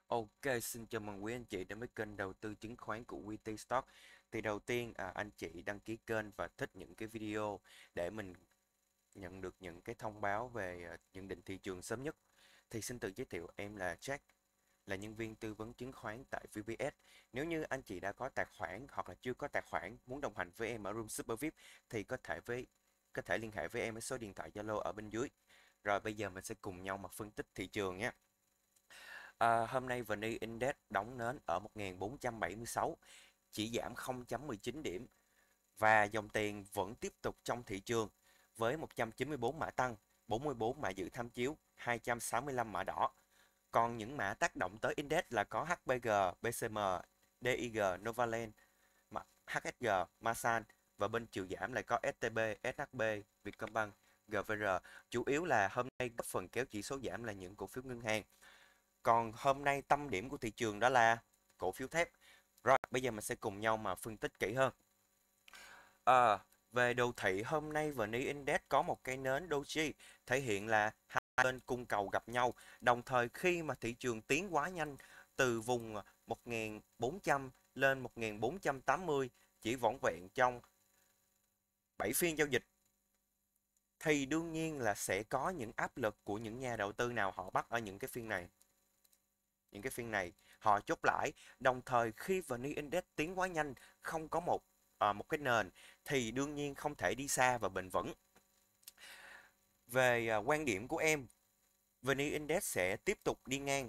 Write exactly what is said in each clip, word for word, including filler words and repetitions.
Ok, xin chào mừng quý anh chị đến với kênh đầu tư chứng khoán của quy tê Stock. Thì đầu tiên à, anh chị đăng ký kênh và thích những cái video để mình nhận được những cái thông báo về à, nhận định thị trường sớm nhất. Thì xin tự giới thiệu, em là Jack, là nhân viên tư vấn chứng khoán tại vê pê ét. Nếu như anh chị đã có tài khoản hoặc là chưa có tài khoản muốn đồng hành với em ở Room Super vi ai pi thì có thể với có thể liên hệ với em ở số điện thoại Zalo ở bên dưới. Rồi bây giờ mình sẽ cùng nhau mà phân tích thị trường nhé. À, hôm nay vê en Index đóng nến ở một nghìn bốn trăm bảy mươi sáu, chỉ giảm không phẩy một chín điểm và dòng tiền vẫn tiếp tục trong thị trường với một trăm chín mươi tư mã tăng, bốn mươi tư mã giữ tham chiếu, hai trăm sáu mươi lăm mã đỏ. Còn những mã tác động tới index là có hát pê giê, bê xê em, đê i giê, Novaland, hát ét giê, Masan và bên chiều giảm lại có ét tê bê, ét hát bê, Vietcombank, giê vê rờ. Chủ yếu là hôm nay góp phần kéo chỉ số giảm là những cổ phiếu ngân hàng. Còn hôm nay tâm điểm của thị trường đó là cổ phiếu thép. Rồi, bây giờ mình sẽ cùng nhau mà phân tích kỹ hơn. À, về đồ thị hôm nay vê en Index có một cây nến doji thể hiện là hai bên cung cầu gặp nhau. Đồng thời khi mà thị trường tiến quá nhanh từ vùng một nghìn bốn trăm lên một nghìn bốn trăm tám mươi chỉ vỏn vẹn trong bảy phiên giao dịch thì đương nhiên là sẽ có những áp lực của những nhà đầu tư nào họ bắt ở những cái phiên này. Những cái phiên này họ chốt lãi, đồng thời khi vê en Index tiến quá nhanh, không có một à, một cái nền thì đương nhiên không thể đi xa và bền vững. Về à, quan điểm của em, vê en Index sẽ tiếp tục đi ngang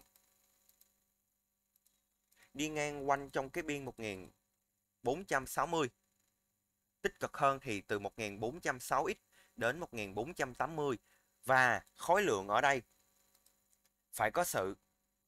đi ngang quanh trong cái biên một nghìn bốn trăm sáu mươi, tích cực hơn thì từ một nghìn bốn trăm sáu x đến một nghìn bốn trăm tám mươi, và khối lượng ở đây phải có sự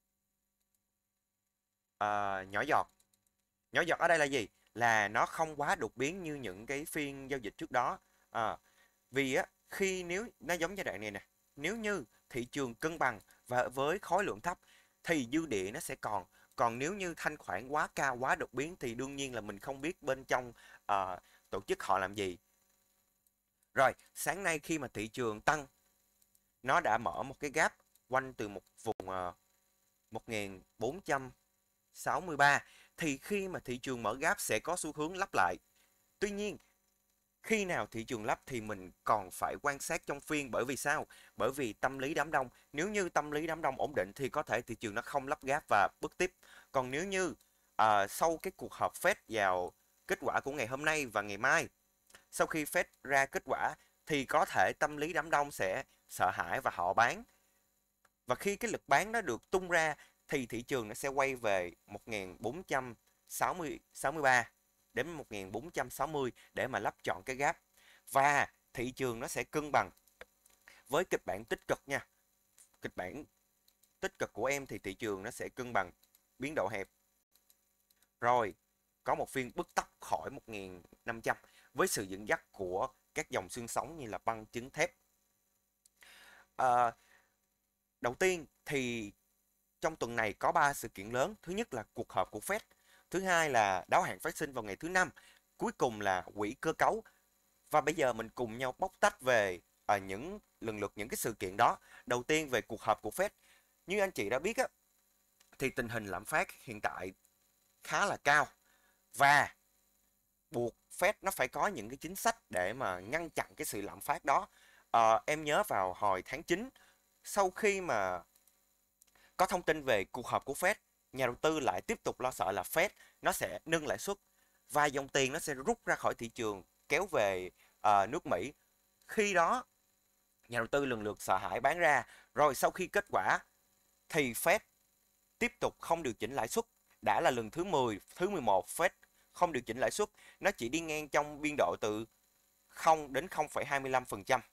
à, nhỏ giọt. Nhỏ giọt ở đây là gì? Là nó không quá đột biến như những cái phiên giao dịch trước đó. À, vì á, khi nếu nó giống giai đoạn này nè, nếu như thị trường cân bằng và với khối lượng thấp thì dư địa nó sẽ còn. Còn nếu như thanh khoản quá cao, quá đột biến thì đương nhiên là mình không biết bên trong à, tổ chức họ làm gì. Rồi, sáng nay khi mà thị trường tăng, nó đã mở một cái gap quanh từ một vùng à, một nghìn bốn trăm sáu mươi ba, thì khi mà thị trường mở gap sẽ có xu hướng lắp lại. Tuy nhiên, khi nào thị trường lắp thì mình còn phải quan sát trong phiên, bởi vì sao? Bởi vì tâm lý đám đông, nếu như tâm lý đám đông ổn định thì có thể thị trường nó không lắp gap và bước tiếp. Còn nếu như à, sau cái cuộc họp Fed vào kết quả của ngày hôm nay và ngày mai, sau khi Fed ra kết quả thì có thể tâm lý đám đông sẽ sợ hãi và họ bán. Và khi cái lực bán nó được tung ra thì thị trường nó sẽ quay về một nghìn bốn trăm sáu mươi, sáu mươi ba đến một nghìn bốn trăm sáu mươi để mà lắp chọn cái gap. Và thị trường nó sẽ cân bằng với kịch bản tích cực nha. Kịch bản tích cực của em thì thị trường nó sẽ cân bằng biến độ hẹp. Rồi, có một phiên bứt tốc khỏi một nghìn năm trăm với sự dẫn dắt của các dòng xương sống như là băng chứng thép. À, đầu tiên thì trong tuần này có ba sự kiện lớn. Thứ nhất là cuộc họp của Fed. Thứ hai là đáo hạn phát sinh vào ngày thứ năm. Cuối cùng là quỹ cơ cấu. Và bây giờ mình cùng nhau bóc tách về à, những lần lượt những cái sự kiện đó. Đầu tiên về cuộc họp của Fed. Như anh chị đã biết á, thì tình hình lạm phát hiện tại khá là cao. Và buộc Fed nó phải có những cái chính sách để mà ngăn chặn cái sự lạm phát đó. À, em nhớ vào hồi tháng chín, sau khi mà có thông tin về cuộc họp của Fed, nhà đầu tư lại tiếp tục lo sợ là Fed nó sẽ nâng lãi suất và dòng tiền nó sẽ rút ra khỏi thị trường kéo về uh, nước Mỹ. Khi đó nhà đầu tư lần lượt sợ hãi bán ra. Rồi sau khi kết quả thì Fed tiếp tục không điều chỉnh lãi suất. Đã là lần thứ mười, thứ mười một Fed không điều chỉnh lãi suất. Nó chỉ đi ngang trong biên độ từ không đến không phẩy hai mươi lăm phần trăm.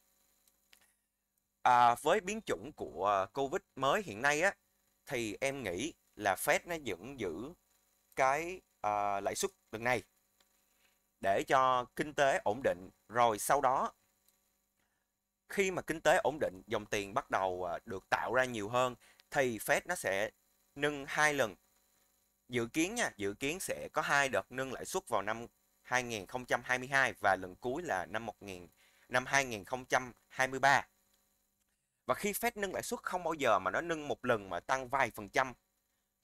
À, với biến chủng của Covid mới hiện nay á, thì em nghĩ là Fed nó vẫn giữ cái à, lãi suất lần này để cho kinh tế ổn định. Rồi sau đó khi mà kinh tế ổn định, dòng tiền bắt đầu à, được tạo ra nhiều hơn thì Fed nó sẽ nâng hai lần. Dự kiến nha, dự kiến sẽ có hai đợt nâng lãi suất vào năm hai nghìn không trăm hai mươi hai và lần cuối là năm một nghìn năm hai nghìn không trăm hai mươi ba. Và khi Fed nâng lãi suất không bao giờ mà nó nâng một lần mà tăng vài phần trăm,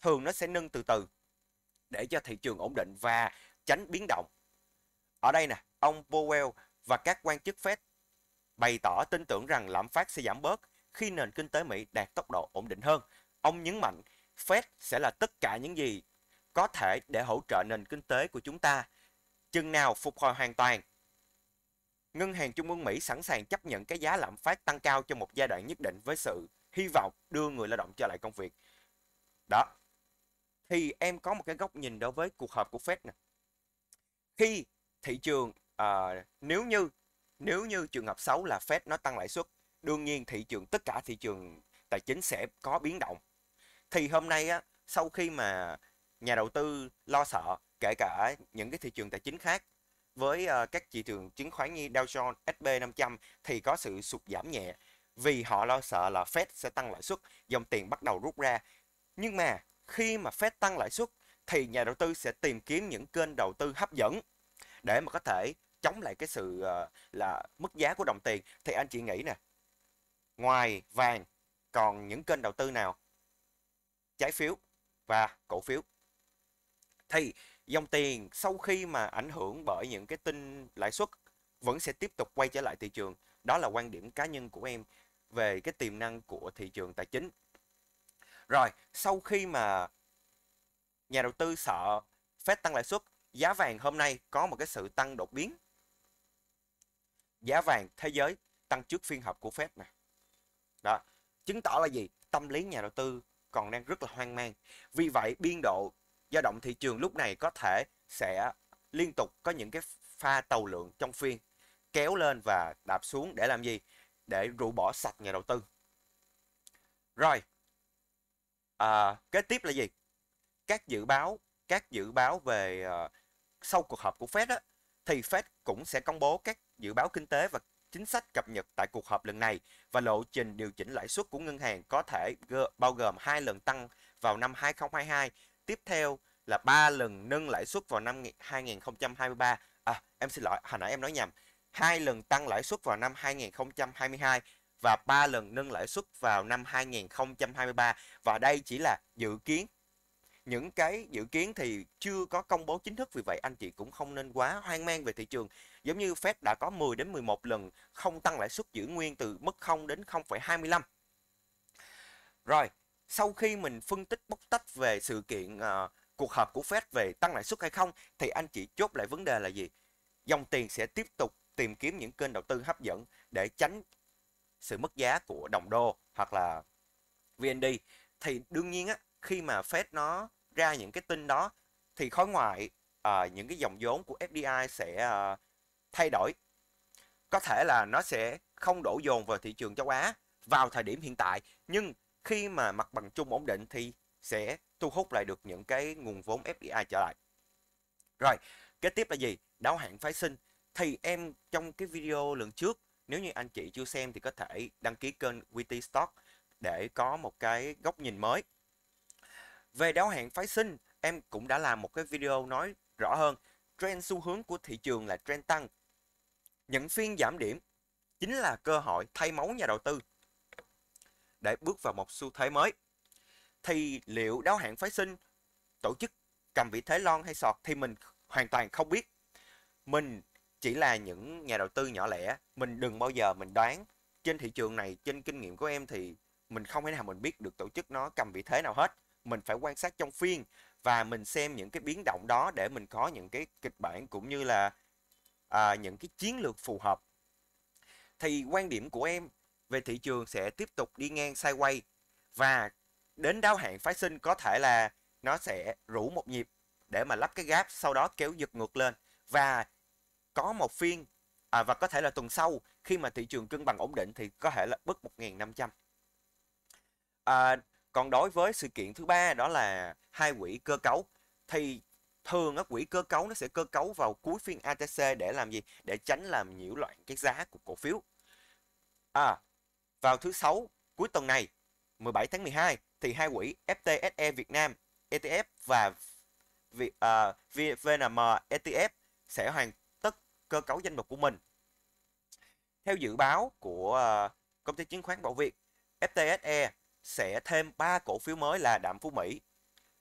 thường nó sẽ nâng từ từ để cho thị trường ổn định và tránh biến động. Ở đây nè, ông Powell và các quan chức Fed bày tỏ tin tưởng rằng lạm phát sẽ giảm bớt khi nền kinh tế Mỹ đạt tốc độ ổn định hơn. Ông nhấn mạnh Fed sẽ là tất cả những gì có thể để hỗ trợ nền kinh tế của chúng ta. Chừng nào phục hồi hoàn toàn, Ngân hàng Trung ương Mỹ sẵn sàng chấp nhận cái giá lạm phát tăng cao trong một giai đoạn nhất định với sự hy vọng đưa người lao động trở lại công việc. Đó. Thì em có một cái góc nhìn đối với cuộc họp của Fed nè. Khi thị trường à, nếu như nếu như trường hợp xấu là Fed nó tăng lãi suất, đương nhiên thị trường tất cả thị trường tài chính sẽ có biến động. Thì hôm nay á, sau khi mà nhà đầu tư lo sợ, kể cả những cái thị trường tài chính khác, với uh, các thị trường chứng khoán như Dow Jones, ét and pê năm trăm thì có sự sụt giảm nhẹ vì họ lo sợ là Fed sẽ tăng lãi suất, dòng tiền bắt đầu rút ra. Nhưng mà khi mà Fed tăng lãi suất thì nhà đầu tư sẽ tìm kiếm những kênh đầu tư hấp dẫn để mà có thể chống lại cái sự uh, là mất giá của đồng tiền. Thì anh chị nghĩ nè, ngoài vàng còn những kênh đầu tư nào? Trái phiếu và cổ phiếu. Thì dòng tiền sau khi mà ảnh hưởng bởi những cái tin lãi suất vẫn sẽ tiếp tục quay trở lại thị trường. Đó là quan điểm cá nhân của em về cái tiềm năng của thị trường tài chính. Rồi, sau khi mà nhà đầu tư sợ Fed tăng lãi suất, giá vàng hôm nay có một cái sự tăng đột biến. Giá vàng thế giới tăng trước phiên họp của Fed nè. Đó, chứng tỏ là gì? Tâm lý nhà đầu tư còn đang rất là hoang mang. Vì vậy, biên độ dao động thị trường lúc này có thể sẽ liên tục có những cái pha tàu lượng trong phiên kéo lên và đạp xuống để làm gì? Để rũ bỏ sạch nhà đầu tư. Rồi, à, kế tiếp là gì? Các dự báo, các dự báo về uh, sau cuộc họp của Fed á, thì Fed cũng sẽ công bố các dự báo kinh tế và chính sách cập nhật tại cuộc họp lần này, và lộ trình điều chỉnh lãi suất của ngân hàng có thể bao gồm hai lần tăng vào năm hai không hai hai, tiếp theo là ba lần nâng lãi suất vào năm hai không hai ba. À, em xin lỗi, hồi nãy em nói nhầm. Hai lần tăng lãi suất vào năm hai không hai hai và ba lần nâng lãi suất vào năm hai không hai ba, và đây chỉ là dự kiến. Những cái dự kiến thì chưa có công bố chính thức, vì vậy anh chị cũng không nên quá hoang mang về thị trường. Giống như Fed đã có mười đến mười một lần không tăng lãi suất, giữ nguyên từ mức không đến không phẩy hai mươi lăm. Rồi, sau khi mình phân tích bóc tách về sự kiện uh, cuộc họp của Fed về tăng lãi suất hay không, thì anh chị chốt lại vấn đề là gì? Dòng tiền sẽ tiếp tục tìm kiếm những kênh đầu tư hấp dẫn để tránh sự mất giá của đồng đô hoặc là vê en đê. Thì đương nhiên á, khi mà Fed nó ra những cái tin đó thì khối ngoại, uh, những cái dòng vốn của ép đê i sẽ uh, thay đổi. Có thể là nó sẽ không đổ dồn vào thị trường châu Á vào thời điểm hiện tại, nhưng khi mà mặt bằng chung ổn định thì sẽ thu hút lại được những cái nguồn vốn ép đê i trở lại. Rồi, kế tiếp là gì? Đáo hạn phái sinh. Thì em trong cái video lần trước, nếu như anh chị chưa xem thì có thể đăng ký kênh vê tê Stock để có một cái góc nhìn mới. Về đáo hạn phái sinh, em cũng đã làm một cái video nói rõ hơn. Trend xu hướng của thị trường là trend tăng. Những phiên giảm điểm chính là cơ hội thay máu nhà đầu tư để bước vào một xu thế mới. Thì liệu đáo hạn phái sinh tổ chức cầm vị thế lon hay sọt thì mình hoàn toàn không biết. Mình chỉ là những nhà đầu tư nhỏ lẻ, mình đừng bao giờ mình đoán. Trên thị trường này, trên kinh nghiệm của em thì mình không thể nào mình biết được tổ chức nó cầm vị thế nào hết. Mình phải quan sát trong phiên và mình xem những cái biến động đó để mình có những cái kịch bản cũng như là à, những cái chiến lược phù hợp. Thì quan điểm của em về thị trường sẽ tiếp tục đi ngang sideways, và đến đáo hạn phái sinh có thể là nó sẽ rũ một nhịp để mà lắp cái gap, sau đó kéo giật ngược lên và có một phiên à, và có thể là tuần sau khi mà thị trường cân bằng ổn định thì có thể là bứt một nghìn năm trăm. À, còn đối với sự kiện thứ ba đó là hai quỹ cơ cấu, thì thường á, quỹ cơ cấu nó sẽ cơ cấu vào cuối phiên a tê xê để làm gì? Để tránh làm nhiễu loạn cái giá của cổ phiếu. À, vào thứ sáu cuối tuần này mười bảy tháng mười hai thì hai quỹ ép tê ét e Việt Nam e tê ép và uh, vê en em e tê ép sẽ hoàn tất cơ cấu danh mục của mình. Theo dự báo của uh, công ty chứng khoán Bảo Việt, ép tê ét e sẽ thêm ba cổ phiếu mới là Đạm Phú Mỹ,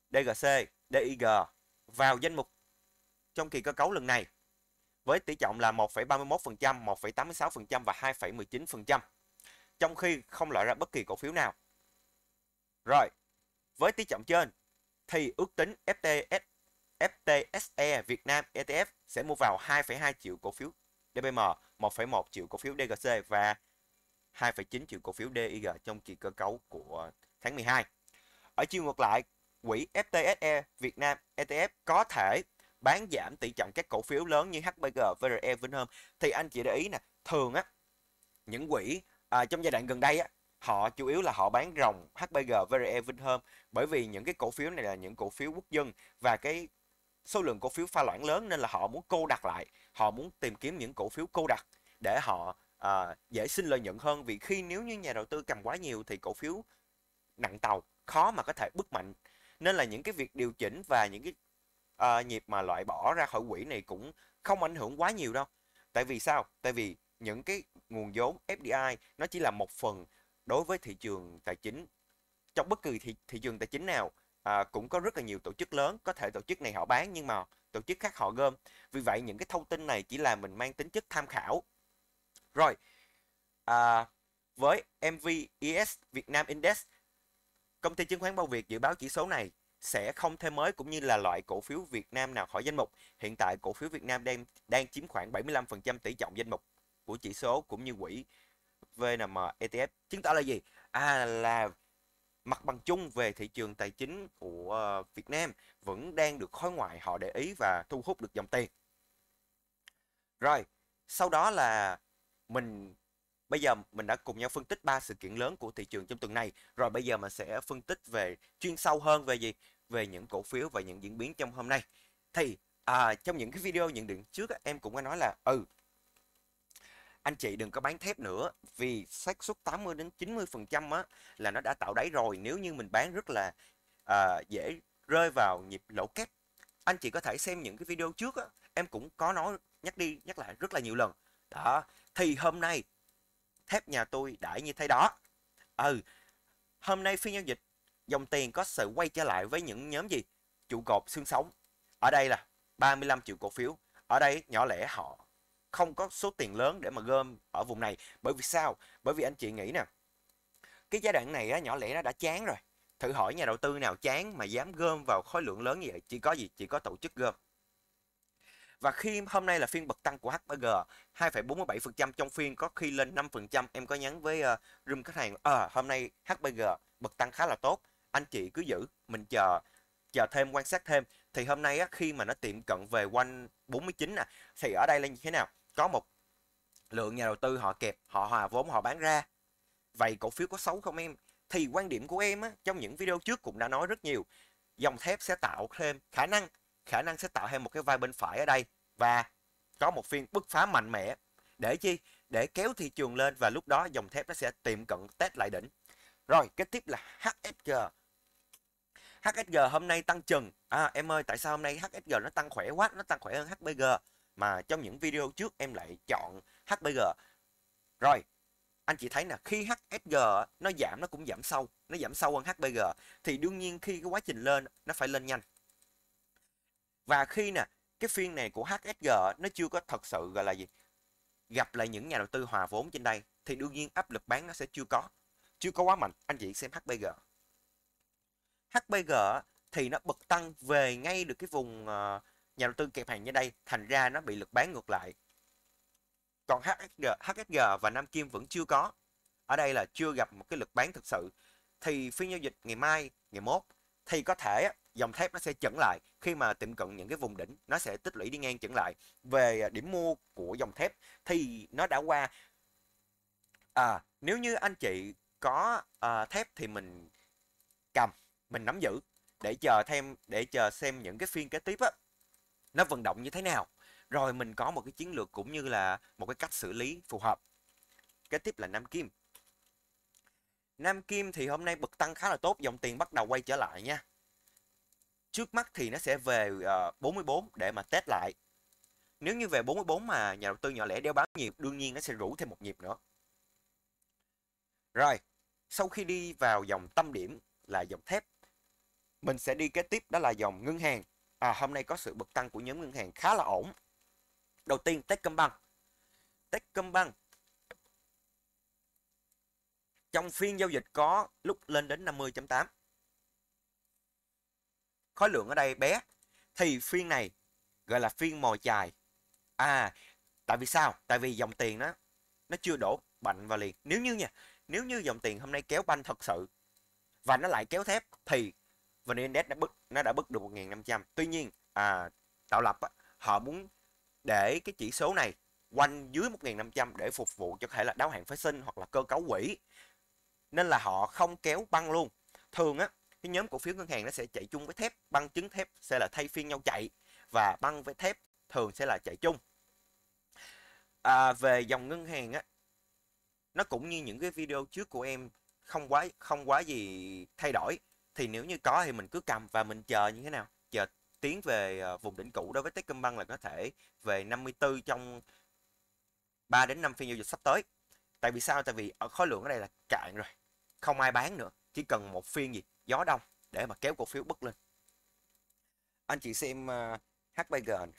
đê giê xê, đê i giê vào danh mục trong kỳ cơ cấu lần này với tỷ trọng là một phẩy ba mươi mốt phần trăm, một phẩy tám mươi sáu phần trăm và hai phẩy mười chín phần trăm, trong khi không loại ra bất kỳ cổ phiếu nào. Rồi, với tỷ trọng trên thì ước tính ép tê ét, ép tê ét e Việt Nam e tê ép sẽ mua vào hai phẩy hai triệu cổ phiếu đê bê em, một phẩy một triệu cổ phiếu đê giê xê và hai phẩy chín triệu cổ phiếu đê i giê trong kỳ cơ cấu của tháng mười hai. Ở chiều ngược lại, quỹ ép tê ét e Việt Nam e tê ép có thể bán giảm tỷ trọng các cổ phiếu lớn như hát bê giê, vê rờ e, Vinhome. Thì anh chị để ý nè, thường á những quỹ à, trong giai đoạn gần đây á, họ chủ yếu là họ bán ròng hát bê giê, vê rờ e, Vinhome, bởi vì những cái cổ phiếu này là những cổ phiếu quốc dân và cái số lượng cổ phiếu pha loãng lớn, nên là họ muốn cô đặc lại, họ muốn tìm kiếm những cổ phiếu cô đặc để họ à, dễ sinh lợi nhuận hơn. Vì khi nếu như nhà đầu tư cầm quá nhiều thì cổ phiếu nặng tàu khó mà có thể bứt mạnh, nên là những cái việc điều chỉnh và những cái à, nhịp mà loại bỏ ra khỏi quỹ này cũng không ảnh hưởng quá nhiều đâu. Tại vì sao? Tại vì những cái nguồn vốn ép đê i nó chỉ là một phần đối với thị trường tài chính. Trong bất kỳ thị, thị trường tài chính nào à, cũng có rất là nhiều tổ chức lớn, có thể tổ chức này họ bán nhưng mà tổ chức khác họ gom. Vì vậy những cái thông tin này chỉ là mình mang tính chất tham khảo. Rồi, à, với em vê e ét Việt Nam Index, công ty chứng khoán Bao Việt dự báo chỉ số này sẽ không thêm mới cũng như là loại cổ phiếu Việt Nam nào khỏi danh mục. Hiện tại cổ phiếu Việt Nam đang đang chiếm khoảng bảy mươi lăm phần trăm tỷ trọng danh mục của chỉ số cũng như quỹ vê en em e tê ép. Chứng tỏ là gì? À là mặt bằng chung về thị trường tài chính của Việt Nam vẫn đang được khối ngoại họ để ý và thu hút được dòng tiền. Rồi, sau đó là mình bây giờ mình đã cùng nhau phân tích ba sự kiện lớn của thị trường trong tuần này. Rồi bây giờ mình sẽ phân tích về chuyên sâu hơn về gì? Về những cổ phiếu và những diễn biến trong hôm nay. Thì à, trong những cái video nhận định trước em cũng có nói là ừ anh chị đừng có bán thép nữa, vì xác suất tám mươi đến chín mươi phần trăm á là nó đã tạo đáy rồi. Nếu như mình bán rất là à, dễ rơi vào nhịp lỗ kép. Anh chị có thể xem những cái video trước á, em cũng có nói nhắc đi nhắc lại rất là nhiều lần. Đó, thì hôm nay thép nhà tôi đãi như thế đó. Ừ, hôm nay phiên giao dịch dòng tiền có sự quay trở lại với những nhóm gì? Trụ cột xương sống. Ở đây là ba mươi lăm triệu cổ phiếu. Ở đây nhỏ lẻ họ không có số tiền lớn để mà gom ở vùng này. Bởi vì sao? Bởi vì anh chị nghĩ nè, cái giai đoạn này á, nhỏ lẻ nó đã chán rồi. Thử hỏi nhà đầu tư nào chán mà dám gom vào khối lượng lớn như vậy? Chỉ có gì? Chỉ có tổ chức gom. Và khi hôm nay là phiên bật tăng của hát bê giê hai phẩy bốn mươi bảy phần trăm, trong phiên có khi lên năm phần trăm. Em có nhắn với uh, room khách hàng à, hôm nay hát bê giê bật tăng khá là tốt, anh chị cứ giữ, mình chờ chờ thêm, quan sát thêm. Thì hôm nay á, khi mà nó tiệm cận về quanh bốn mươi chín nè, thì ở đây là như thế nào? Có một lượng nhà đầu tư họ kẹp, họ hòa vốn họ bán ra. Vậy cổ phiếu có xấu không em? Thì quan điểm của em á, trong những video trước cũng đã nói rất nhiều, dòng thép sẽ tạo thêm khả năng khả năng sẽ tạo thêm một cái vai bên phải ở đây và có một phiên bứt phá mạnh mẽ. Để chi? Để kéo thị trường lên và lúc đó dòng thép nó sẽ tiệm cận test lại đỉnh. Rồi, kế tiếp là hát ét giê. hát ét giê hôm nay tăng chừng. À em ơi, tại sao hôm nay hát ét giê nó tăng khỏe quá, nó tăng khỏe hơn hát bê giê mà trong những video trước em lại chọn hát bê giê? Rồi, anh chị thấy nè, khi hát ét giê nó giảm, nó cũng giảm sâu, nó giảm sâu hơn hát bê giê thì đương nhiên khi cái quá trình lên nó phải lên nhanh. Và khi nè, cái phiên này của hát ét giê nó chưa có thật sự gọi là gì, gặp lại những nhà đầu tư hòa vốn trên đây thì đương nhiên áp lực bán nó sẽ chưa có, chưa có quá mạnh. Anh chị xem hát bê giê. hát bê giê thì nó bật tăng về ngay được cái vùng uh, nhà đầu tư kẹp hàng như đây, thành ra nó bị lực bán ngược lại. Còn hát ét giê, hát ét giê và Nam Kim vẫn chưa có. Ở đây là chưa gặp một cái lực bán thực sự. Thì phiên giao dịch ngày mai, ngày mốt thì có thể dòng thép nó sẽ chững lại, khi mà tiệm cận những cái vùng đỉnh nó sẽ tích lũy đi ngang chững lại. Về điểm mua của dòng thép thì nó đã qua. À, nếu như anh chị có uh, thép thì mình cầm, mình nắm giữ để chờ thêm, để chờ xem những cái phiên kế tiếp á nó vận động như thế nào, rồi mình có một cái chiến lược cũng như là một cái cách xử lý phù hợp. Kế tiếp là Nam Kim. Nam Kim thì hôm nay bật tăng khá là tốt, dòng tiền bắt đầu quay trở lại nha. Trước mắt thì nó sẽ về uh, bốn mươi bốn để mà test lại. Nếu như về bốn mươi bốn mà nhà đầu tư nhỏ lẻ đeo bám nhịp, đương nhiên nó sẽ rủ thêm một nhịp nữa. Rồi, sau khi đi vào dòng tâm điểm là dòng thép, mình sẽ đi kế tiếp đó là dòng ngân hàng. À, hôm nay có sự bật tăng của nhóm ngân hàng khá là ổn. Đầu tiên Techcombank. Techcombank trong phiên giao dịch có lúc lên đến năm mươi chấm tám. Khối lượng ở đây bé. Thì phiên này gọi là phiên mồi chài. À, tại vì sao? Tại vì dòng tiền nó nó chưa đổ bmạnh vào liền. Nếu như nha, nếu như dòng tiền hôm nay kéo banh thật sự và nó lại kéo thép thì vê en Index đã bứt nó đã bứt được một nghìn năm trăm. Tuy nhiên, à, tạo lập á, họ muốn để cái chỉ số này quanh dưới một nghìn năm trăm để phục vụ cho có thể là đáo hạn phái sinh hoặc là cơ cấu quỹ. Nên là họ không kéo băng luôn. Thường á, cái nhóm cổ phiếu ngân hàng nó sẽ chạy chung với thép, băng trứng thép sẽ là thay phiên nhau chạy và băng với thép thường sẽ là chạy chung. À, về dòng ngân hàng á, nó cũng như những cái video trước của em, không quá không quá gì thay đổi. Thì nếu như có thì mình cứ cầm và mình chờ như thế nào, chờ tiến về vùng đỉnh cũ đối với Techcombank là có thể về năm mươi tư trong ba đến năm phiên giao dịch sắp tới. Tại vì sao? Tại vì ở khối lượng ở đây là cạn rồi, không ai bán nữa, chỉ cần một phiên gì gió đông để mà kéo cổ phiếu bứt lên. Anh chị xem uh, hát pê giê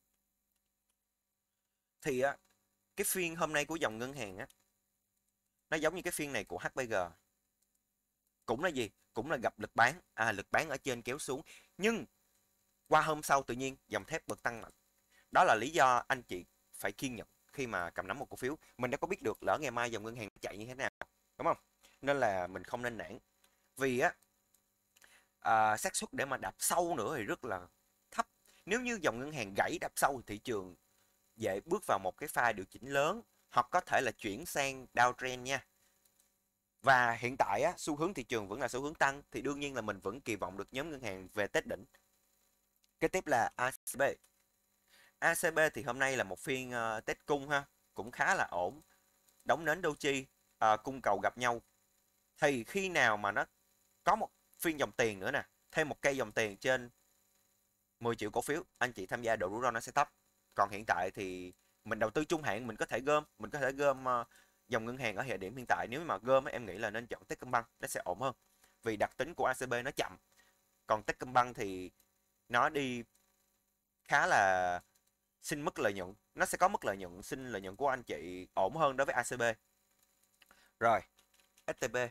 thì uh, cái phiên hôm nay của dòng ngân hàng á, nó giống như cái phiên này của hát pê giê. Cũng là gì? Cũng là gặp lực bán. À, lực bán ở trên kéo xuống. Nhưng qua hôm sau tự nhiên dòng thép bật tăng mạnh. Đó là lý do anh chị phải kiên nhẫn khi mà cầm nắm một cổ phiếu. Mình đã có biết được lỡ ngày mai dòng ngân hàng chạy như thế nào, đúng không? Nên là mình không nên nản. Vì á, à, xác suất để mà đạp sâu nữa thì rất là thấp. Nếu như dòng ngân hàng gãy đạp sâu thì thị trường dễ bước vào một cái pha điều chỉnh lớn, hoặc có thể là chuyển sang downtrend nha. Và hiện tại á, xu hướng thị trường vẫn là xu hướng tăng thì đương nhiên là mình vẫn kỳ vọng được nhóm ngân hàng về test đỉnh. Kế tiếp là a xê bê. a xê bê thì hôm nay là một phiên uh, test cung ha, cũng khá là ổn. Đóng nến doji, uh, cung cầu gặp nhau. Thì khi nào mà nó có một phiên dòng tiền nữa nè, thêm một cây dòng tiền trên mười triệu cổ phiếu, anh chị tham gia độ rủi ro nó sẽ thấp. Còn hiện tại thì mình đầu tư trung hạn, mình có thể gom, mình có thể gom uh, dòng ngân hàng ở thời điểm hiện tại. Nếu mà gom em nghĩ là nên chọn Techcombank, nó sẽ ổn hơn. Vì đặc tính của a xê bê nó chậm. Còn Techcombank thì nó đi khá là xin mức lợi nhuận, nó sẽ có mức lợi nhuận, xin lợi nhuận của anh chị ổn hơn đối với a xê bê. Rồi, ét tê bê.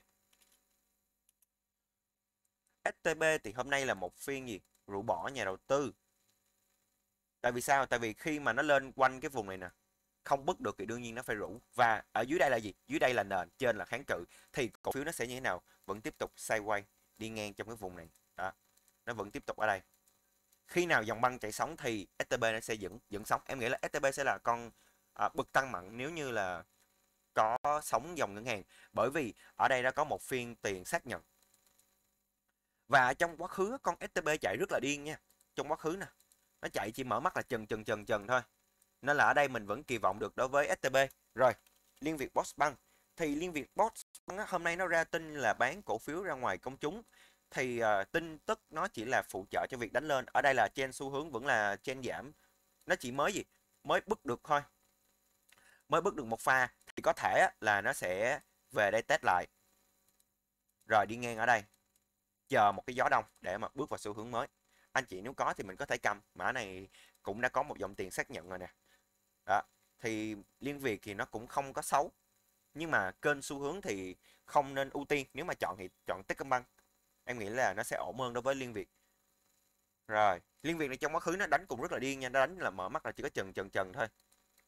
ét tê bê thì hôm nay là một phiên gì? Rũ bỏ nhà đầu tư. Tại vì sao? Tại vì khi mà nó lên quanh cái vùng này nè, không bứt được thì đương nhiên nó phải rũ. Và ở dưới đây là gì? Dưới đây là nền, trên là kháng cự. Thì cổ phiếu nó sẽ như thế nào? Vẫn tiếp tục sideways, đi ngang trong cái vùng này. Đó, nó vẫn tiếp tục ở đây. Khi nào dòng băng chạy sóng thì ét tê bê nó sẽ dẫn dẫn sóng. Em nghĩ là ét tê bê sẽ là con à, bực tăng mạnh nếu như là có sóng dòng ngân hàng. Bởi vì ở đây nó có một phiên tiền xác nhận. Và trong quá khứ con ét tê bê chạy rất là điên nha. Trong quá khứ nè, nó chạy chỉ mở mắt là chần chần chần chần thôi. Nên là ở đây mình vẫn kỳ vọng được đối với ét tê bê. Rồi, Liên Việt Postbank. Thì Liên Việt Postbank hôm nay nó ra tin là bán cổ phiếu ra ngoài công chúng. Thì uh, tin tức nó chỉ là phụ trợ cho việc đánh lên. Ở đây là trend xu hướng vẫn là trend giảm. Nó chỉ mới gì? Mới bứt được thôi. Mới bứt được một pha. Thì có thể là nó sẽ về đây test lại. Rồi đi ngang ở đây. Chờ một cái gió đông để mà bước vào xu hướng mới. Anh chị nếu có thì mình có thể cầm. Mã này cũng đã có một dòng tiền xác nhận rồi nè. Đó. Thì Liên Việt thì nó cũng không có xấu. Nhưng mà kênh xu hướng thì không nên ưu tiên. Nếu mà chọn thì chọn Techcombank. Em nghĩ là nó sẽ ổn hơn đối với Liên Việt. Rồi, Liên Việt này trong quá khứ nó đánh cũng rất là điên nha. Nó đánh là mở mắt là chỉ có trần trần trần thôi.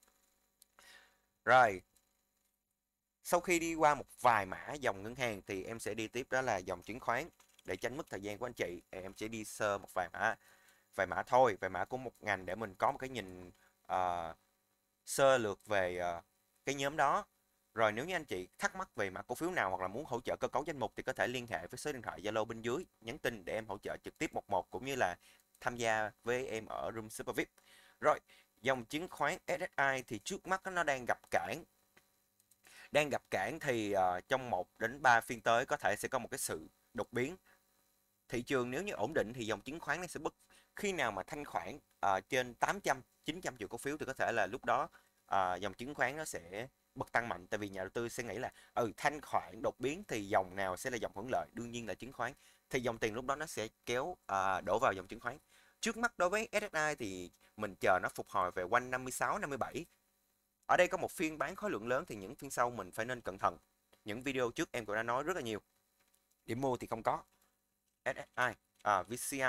Rồi, sau khi đi qua một vài mã dòng ngân hàng thì em sẽ đi tiếp đó là dòng chứng khoán. Để tránh mất thời gian của anh chị, em sẽ đi sơ một vài mã. Vài mã thôi, vài mã của một ngành để mình có một cái nhìn uh, sơ lược về uh, cái nhóm đó. Rồi nếu như anh chị thắc mắc về mã cổ phiếu nào hoặc là muốn hỗ trợ cơ cấu danh mục thì có thể liên hệ với số điện thoại Zalo bên dưới, nhắn tin để em hỗ trợ trực tiếp một một cũng như là tham gia với em ở room Super vi ai pi. Rồi, dòng chứng khoán ét ét i thì trước mắt nó đang gặp cản. Đang gặp cản thì uh, trong một đến ba phiên tới có thể sẽ có một cái sự đột biến. Thị trường nếu như ổn định thì dòng chứng khoán nó sẽ bứt. Khi nào mà thanh khoản uh, trên tám trăm, chín trăm triệu cổ phiếu thì có thể là lúc đó uh, dòng chứng khoán nó sẽ bật tăng mạnh, tại vì nhà đầu tư sẽ nghĩ là ừ thanh khoản đột biến thì dòng nào sẽ là dòng hưởng lợi, đương nhiên là chứng khoán, thì dòng tiền lúc đó nó sẽ kéo à, đổ vào dòng chứng khoán. Trước mắt đối với ét ét i thì mình chờ nó phục hồi về quanh năm mươi sáu năm mươi bảy. Ở đây có một phiên bán khối lượng lớn thì những phiên sau mình phải nên cẩn thận. Những video trước em cũng đã nói rất là nhiều. Điểm mua thì không có. ét ét i, à, vê xê i.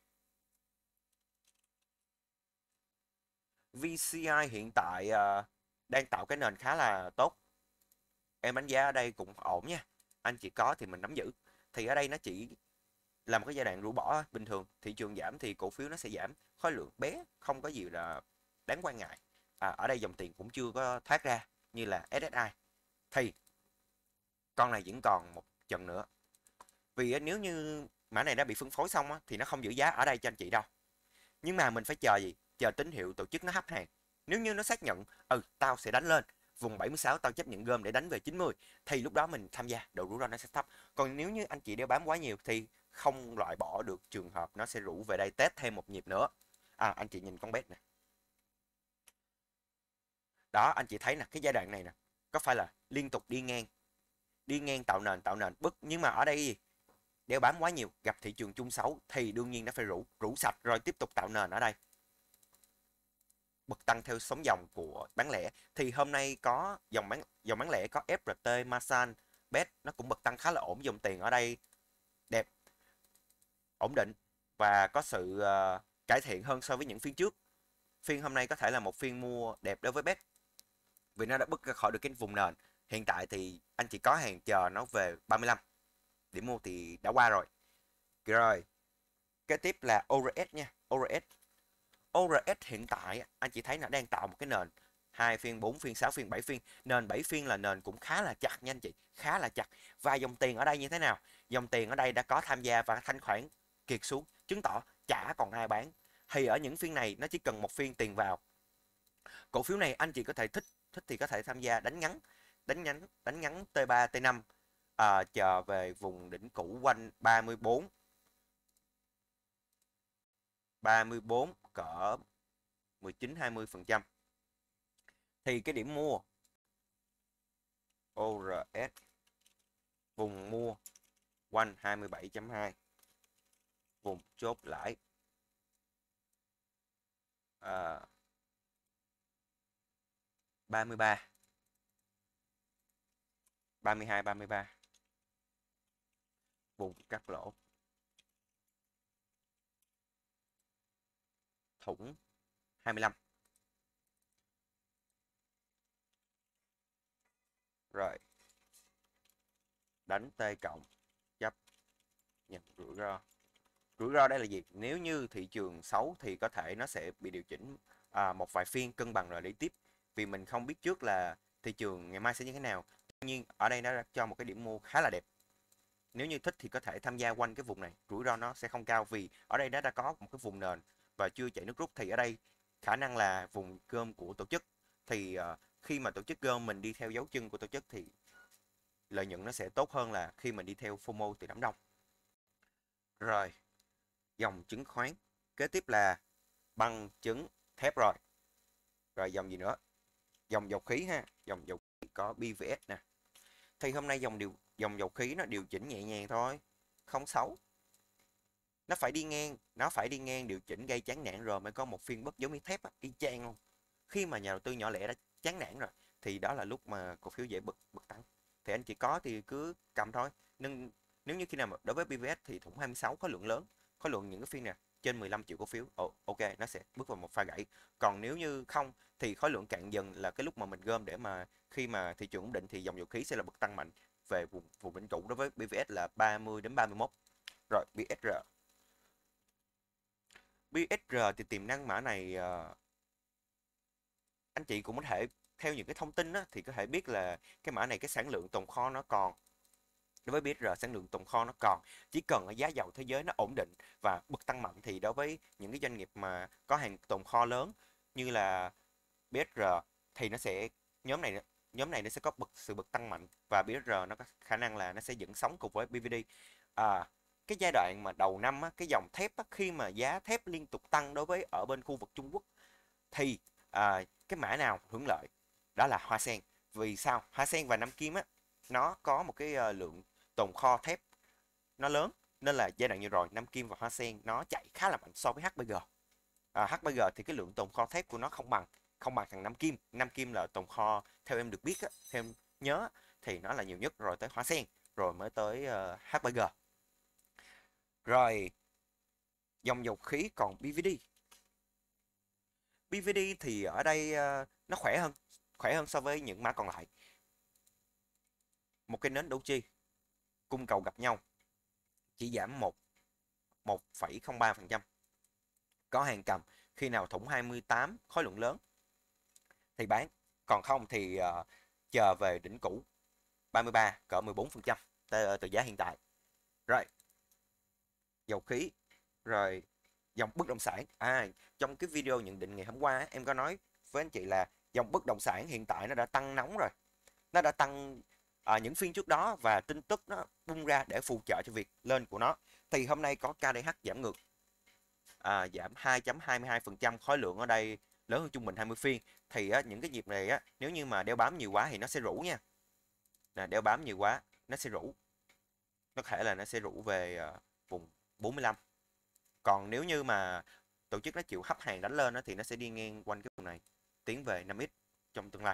vê xê i hiện tại à, đang tạo cái nền khá là tốt. Em đánh giá ở đây cũng ổn nha. Anh chị có thì mình nắm giữ. Thì ở đây nó chỉ là một cái giai đoạn rũ bỏ bình thường. Thị trường giảm thì cổ phiếu nó sẽ giảm. Khối lượng bé, không có gì là đáng quan ngại. À, ở đây dòng tiền cũng chưa có thoát ra như là ét ét i. Thì con này vẫn còn một trận nữa. Vì nếu như mã này đã bị phân phối xong á, thì nó không giữ giá ở đây cho anh chị đâu. Nhưng mà mình phải chờ gì? Chờ tín hiệu tổ chức nó hấp hàng. Nếu như nó xác nhận, ừ, tao sẽ đánh lên vùng bảy mươi sáu, tao chấp nhận gom để đánh về chín mươi, thì lúc đó mình tham gia, độ rủi ro nó sẽ thấp. Còn nếu như anh chị đeo bám quá nhiều thì không loại bỏ được trường hợp nó sẽ rủ về đây test thêm một nhịp nữa. À, anh chị nhìn con bet nè. Đó, anh chị thấy nè, cái giai đoạn này nè, có phải là liên tục đi ngang, đi ngang tạo nền, tạo nền bứt, nhưng mà ở đây gì? Đeo bám quá nhiều, gặp thị trường chung xấu thì đương nhiên nó phải rủ, rủ sạch rồi tiếp tục tạo nền ở đây. Bật tăng theo sóng dòng của bán lẻ, thì hôm nay có dòng bán dòng bán lẻ có ép rờ tê, Masan, bet nó cũng bật tăng khá là ổn, dòng tiền ở đây đẹp, ổn định và có sự uh, cải thiện hơn so với những phiên trước. Phiên hôm nay có thể là một phiên mua đẹp đối với bet vì nó đã bứt ra khỏi được cái vùng nền. Hiện tại thì anh chỉ có hàng chờ nó về ba mươi lăm, điểm mua thì đã qua rồi. Rồi, kế tiếp là o rờ ét nha. o rờ ét o rờ ét hiện tại anh chỉ thấy nó đang tạo một cái nền hai phiên, bốn phiên, sáu phiên, bảy phiên. Nền bảy phiên là nền cũng khá là chặt nha anh chị, khá là chặt. Và dòng tiền ở đây như thế nào? Dòng tiền ở đây đã có tham gia và thanh khoản kiệt xuống, chứng tỏ chả còn ai bán. Thì ở những phiên này nó chỉ cần một phiên tiền vào. Cổ phiếu này anh chị có thể thích thích thì có thể tham gia đánh ngắn, đánh ngắn, đánh ngắn T ba, T năm, à, chờ về vùng đỉnh cũ quanh ba mươi bốn, ba mươi bốn cỡ mười chín hai mươi phần trăm. Thì cái điểm mua o rờ ét vùng mua quanh hai mươi bảy chấm hai, vùng chốt lãi à, ba mươi ba, ba mươi hai, ba mươi ba, vùng cắt lỗ, thủng hai mươi lăm. Rồi, đánh T cộng, chấp nhận rủi ro. Rủi ro đây là gì? Nếu như thị trường xấu thì có thể nó sẽ bị điều chỉnh à, một vài phiên cân bằng rồi để tiếp. Vì mình không biết trước là thị trường ngày mai sẽ như thế nào. Tuy nhiên ở đây nó cho một cái điểm mua khá là đẹp. Nếu như thích thì có thể tham gia quanh cái vùng này, rủi ro nó sẽ không cao vì ở đây nó đã có một cái vùng nền và chưa chạy nước rút. Thì ở đây khả năng là vùng gom của tổ chức, thì uh, khi mà tổ chức gom mình đi theo dấu chân của tổ chức thì lợi nhuận nó sẽ tốt hơn là khi mình đi theo FOMO từ đám đông. Rồi, dòng chứng khoán kế tiếp là băng chứng thép. Rồi rồi dòng gì nữa? Dòng dầu khí ha. Dòng dầu khí có bê vê ét nè. Thì hôm nay dòng điều dòng dầu khí nó điều chỉnh nhẹ nhàng thôi, không xấu. Nó phải đi ngang, nó phải đi ngang điều chỉnh gây chán nản rồi mới có một phiên bất giống như thép á, y chang luôn. Khi mà nhà đầu tư nhỏ lẻ đã chán nản rồi thì đó là lúc mà cổ phiếu dễ bật bật tăng. Thì anh chỉ có thì cứ cầm thôi. Nhưng nếu như khi nào mà đối với bê vê ét thì thủng hai mươi sáu khối lượng lớn, khối lượng những cái phiên nè trên mười lăm triệu cổ phiếu, ồ, ok, nó sẽ bước vào một pha gãy. Còn nếu như không thì khối lượng cạn dần là cái lúc mà mình gom để mà khi mà thị trường ổn định thì dòng dầu khí sẽ là bật tăng mạnh về vùng vùng đỉnh cũ đối với bê vê ét là ba mươi đến ba mươi mốt. Rồi bê ét rờ. bê ét rờ thì tiềm năng mã này uh, anh chị cũng có thể theo những cái thông tin á, thì có thể biết là cái mã này cái sản lượng tồn kho nó còn, đối với bê ét rờ sản lượng tồn kho nó còn, chỉ cần ở giá dầu thế giới nó ổn định và bật tăng mạnh thì đối với những cái doanh nghiệp mà có hàng tồn kho lớn như là bê ét rờ thì nó sẽ nhóm này nhóm này nó sẽ có bật sự bật tăng mạnh và bê ét rờ nó có khả năng là nó sẽ dẫn sóng cùng với bê vê đê. À, cái giai đoạn mà đầu năm á, cái dòng thép á, khi mà giá thép liên tục tăng đối với ở bên khu vực Trung Quốc thì à, cái mã nào hưởng lợi? Đó là Hoa Sen. Vì sao? Hoa Sen và Nam Kim á, nó có một cái ờ, lượng tồn kho thép nó lớn, nên là giai đoạn như rồi Nam Kim và Hoa Sen nó chạy khá là mạnh so với hát pê giê. À, hát pê giê thì cái lượng tồn kho thép của nó không bằng không bằng thằng Nam Kim. Nam Kim là tồn kho, theo em được biết á, theo em nhớ thì nó là nhiều nhất, rồi tới Hoa Sen, rồi mới tới uh, hát pê giê. Rồi dòng dầu khí còn bê vê đê. bê vê đê thì ở đây ờ, nó khỏe hơn, khỏe hơn so với những mã còn lại. Một cái nến doji, cung cầu gặp nhau, chỉ giảm một một phẩy không ba phần trăm. Có hàng cầm, khi nào thủng hai mươi tám khối lượng lớn thì bán, còn không thì ờ, chờ về đỉnh cũ ba mươi ba cỡ mười bốn phần trăm từ, từ giá hiện tại. Rồi dầu khí, rồi dòng bất động sản. À, trong cái video nhận định ngày hôm qua em có nói với anh chị là dòng bất động sản hiện tại nó đã tăng nóng rồi, nó đã tăng ở những phiên trước đó, và tin tức nó bung ra để phù trợ cho việc lên của nó. Thì hôm nay có ca đê hát giảm ngược, à, giảm hai phẩy hai mươi hai phần trăm, khối lượng ở đây lớn hơn trung bình hai mươi phiên. Thì á, những cái nhịp này á, nếu như mà đeo bám nhiều quá thì nó sẽ rủ nha. Nè, đeo bám nhiều quá nó sẽ rủ, nó có thể là nó sẽ rủ về uh, vùng bốn mươi lăm. Còn nếu như mà tổ chức nó chịu hấp hàng đánh lên đó, thì nó sẽ đi ngang quanh cái vùng này, tiến về năm x trong tương lai.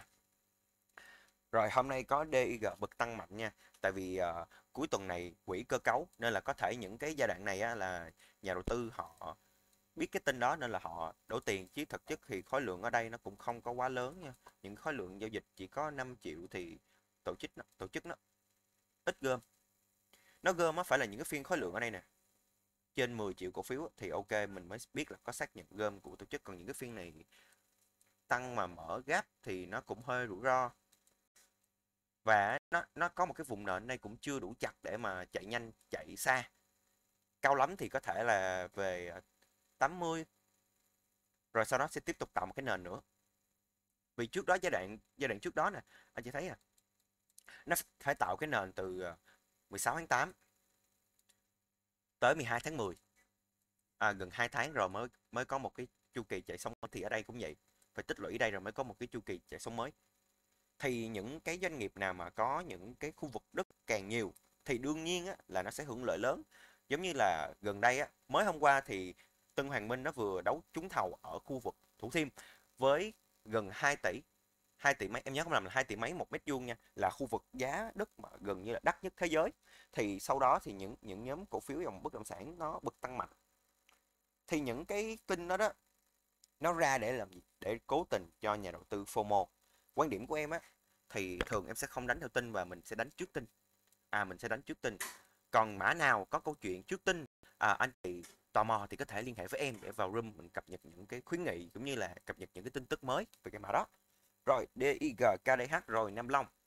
Rồi hôm nay có đê i giê bật tăng mạnh nha, tại vì uh, cuối tuần này quỹ cơ cấu, nên là có thể những cái giai đoạn này á, là nhà đầu tư họ biết cái tin đó nên là họ đổ tiền, chứ thực chất thì khối lượng ở đây nó cũng không có quá lớn nha. Những khối lượng giao dịch chỉ có năm triệu thì tổ chức nó, tổ chức nó ít gom. Nó gom á phải là những cái phiên khối lượng ở đây nè, trên mười triệu cổ phiếu thì ok, mình mới biết là có xác nhận gom của tổ chức. Còn những cái phiên này tăng mà mở gap thì nó cũng hơi rủi ro, và nó nó có một cái vùng nền đây cũng chưa đủ chặt để mà chạy nhanh chạy xa. Cao lắm thì có thể là về tám mươi, rồi sau đó sẽ tiếp tục tạo một cái nền nữa. Vì trước đó giai đoạn giai đoạn trước đó nè, anh chỉ thấy à, nó phải tạo cái nền từ mười sáu tháng tám tới mười hai tháng mười, à, gần hai tháng rồi mới mới có một cái chu kỳ chạy sóng. Thì ở đây cũng vậy, phải tích lũy đây rồi mới có một cái chu kỳ chạy sóng mới. Thì những cái doanh nghiệp nào mà có những cái khu vực đất càng nhiều thì đương nhiên á, là nó sẽ hưởng lợi lớn. Giống như là gần đây á, mới hôm qua thì Tân Hoàng Minh nó vừa đấu trúng thầu ở khu vực Thủ Thiêm với gần hai tỷ, hai tỷ mấy, em nhớ không lầm là hai tỷ mấy một mét vuông nha, là khu vực giá đất mà gần như là đắt nhất thế giới. Thì sau đó thì những những nhóm cổ phiếu dòng bất động sản nó bật tăng mạnh. Thì những cái tin đó đó, nó ra để làm gì? Để cố tình cho nhà đầu tư FOMO. Quan điểm của em á, thì thường em sẽ không đánh theo tin, và mình sẽ đánh trước tin. À, mình sẽ đánh trước tin. Còn mã nào có câu chuyện trước tin, à, anh chị tò mò thì có thể liên hệ với em để vào room mình cập nhật những cái khuyến nghị, cũng như là cập nhật những cái tin tức mới về cái mã đó. Rồi đê i giê, ca đê hát, rồi Nam Long.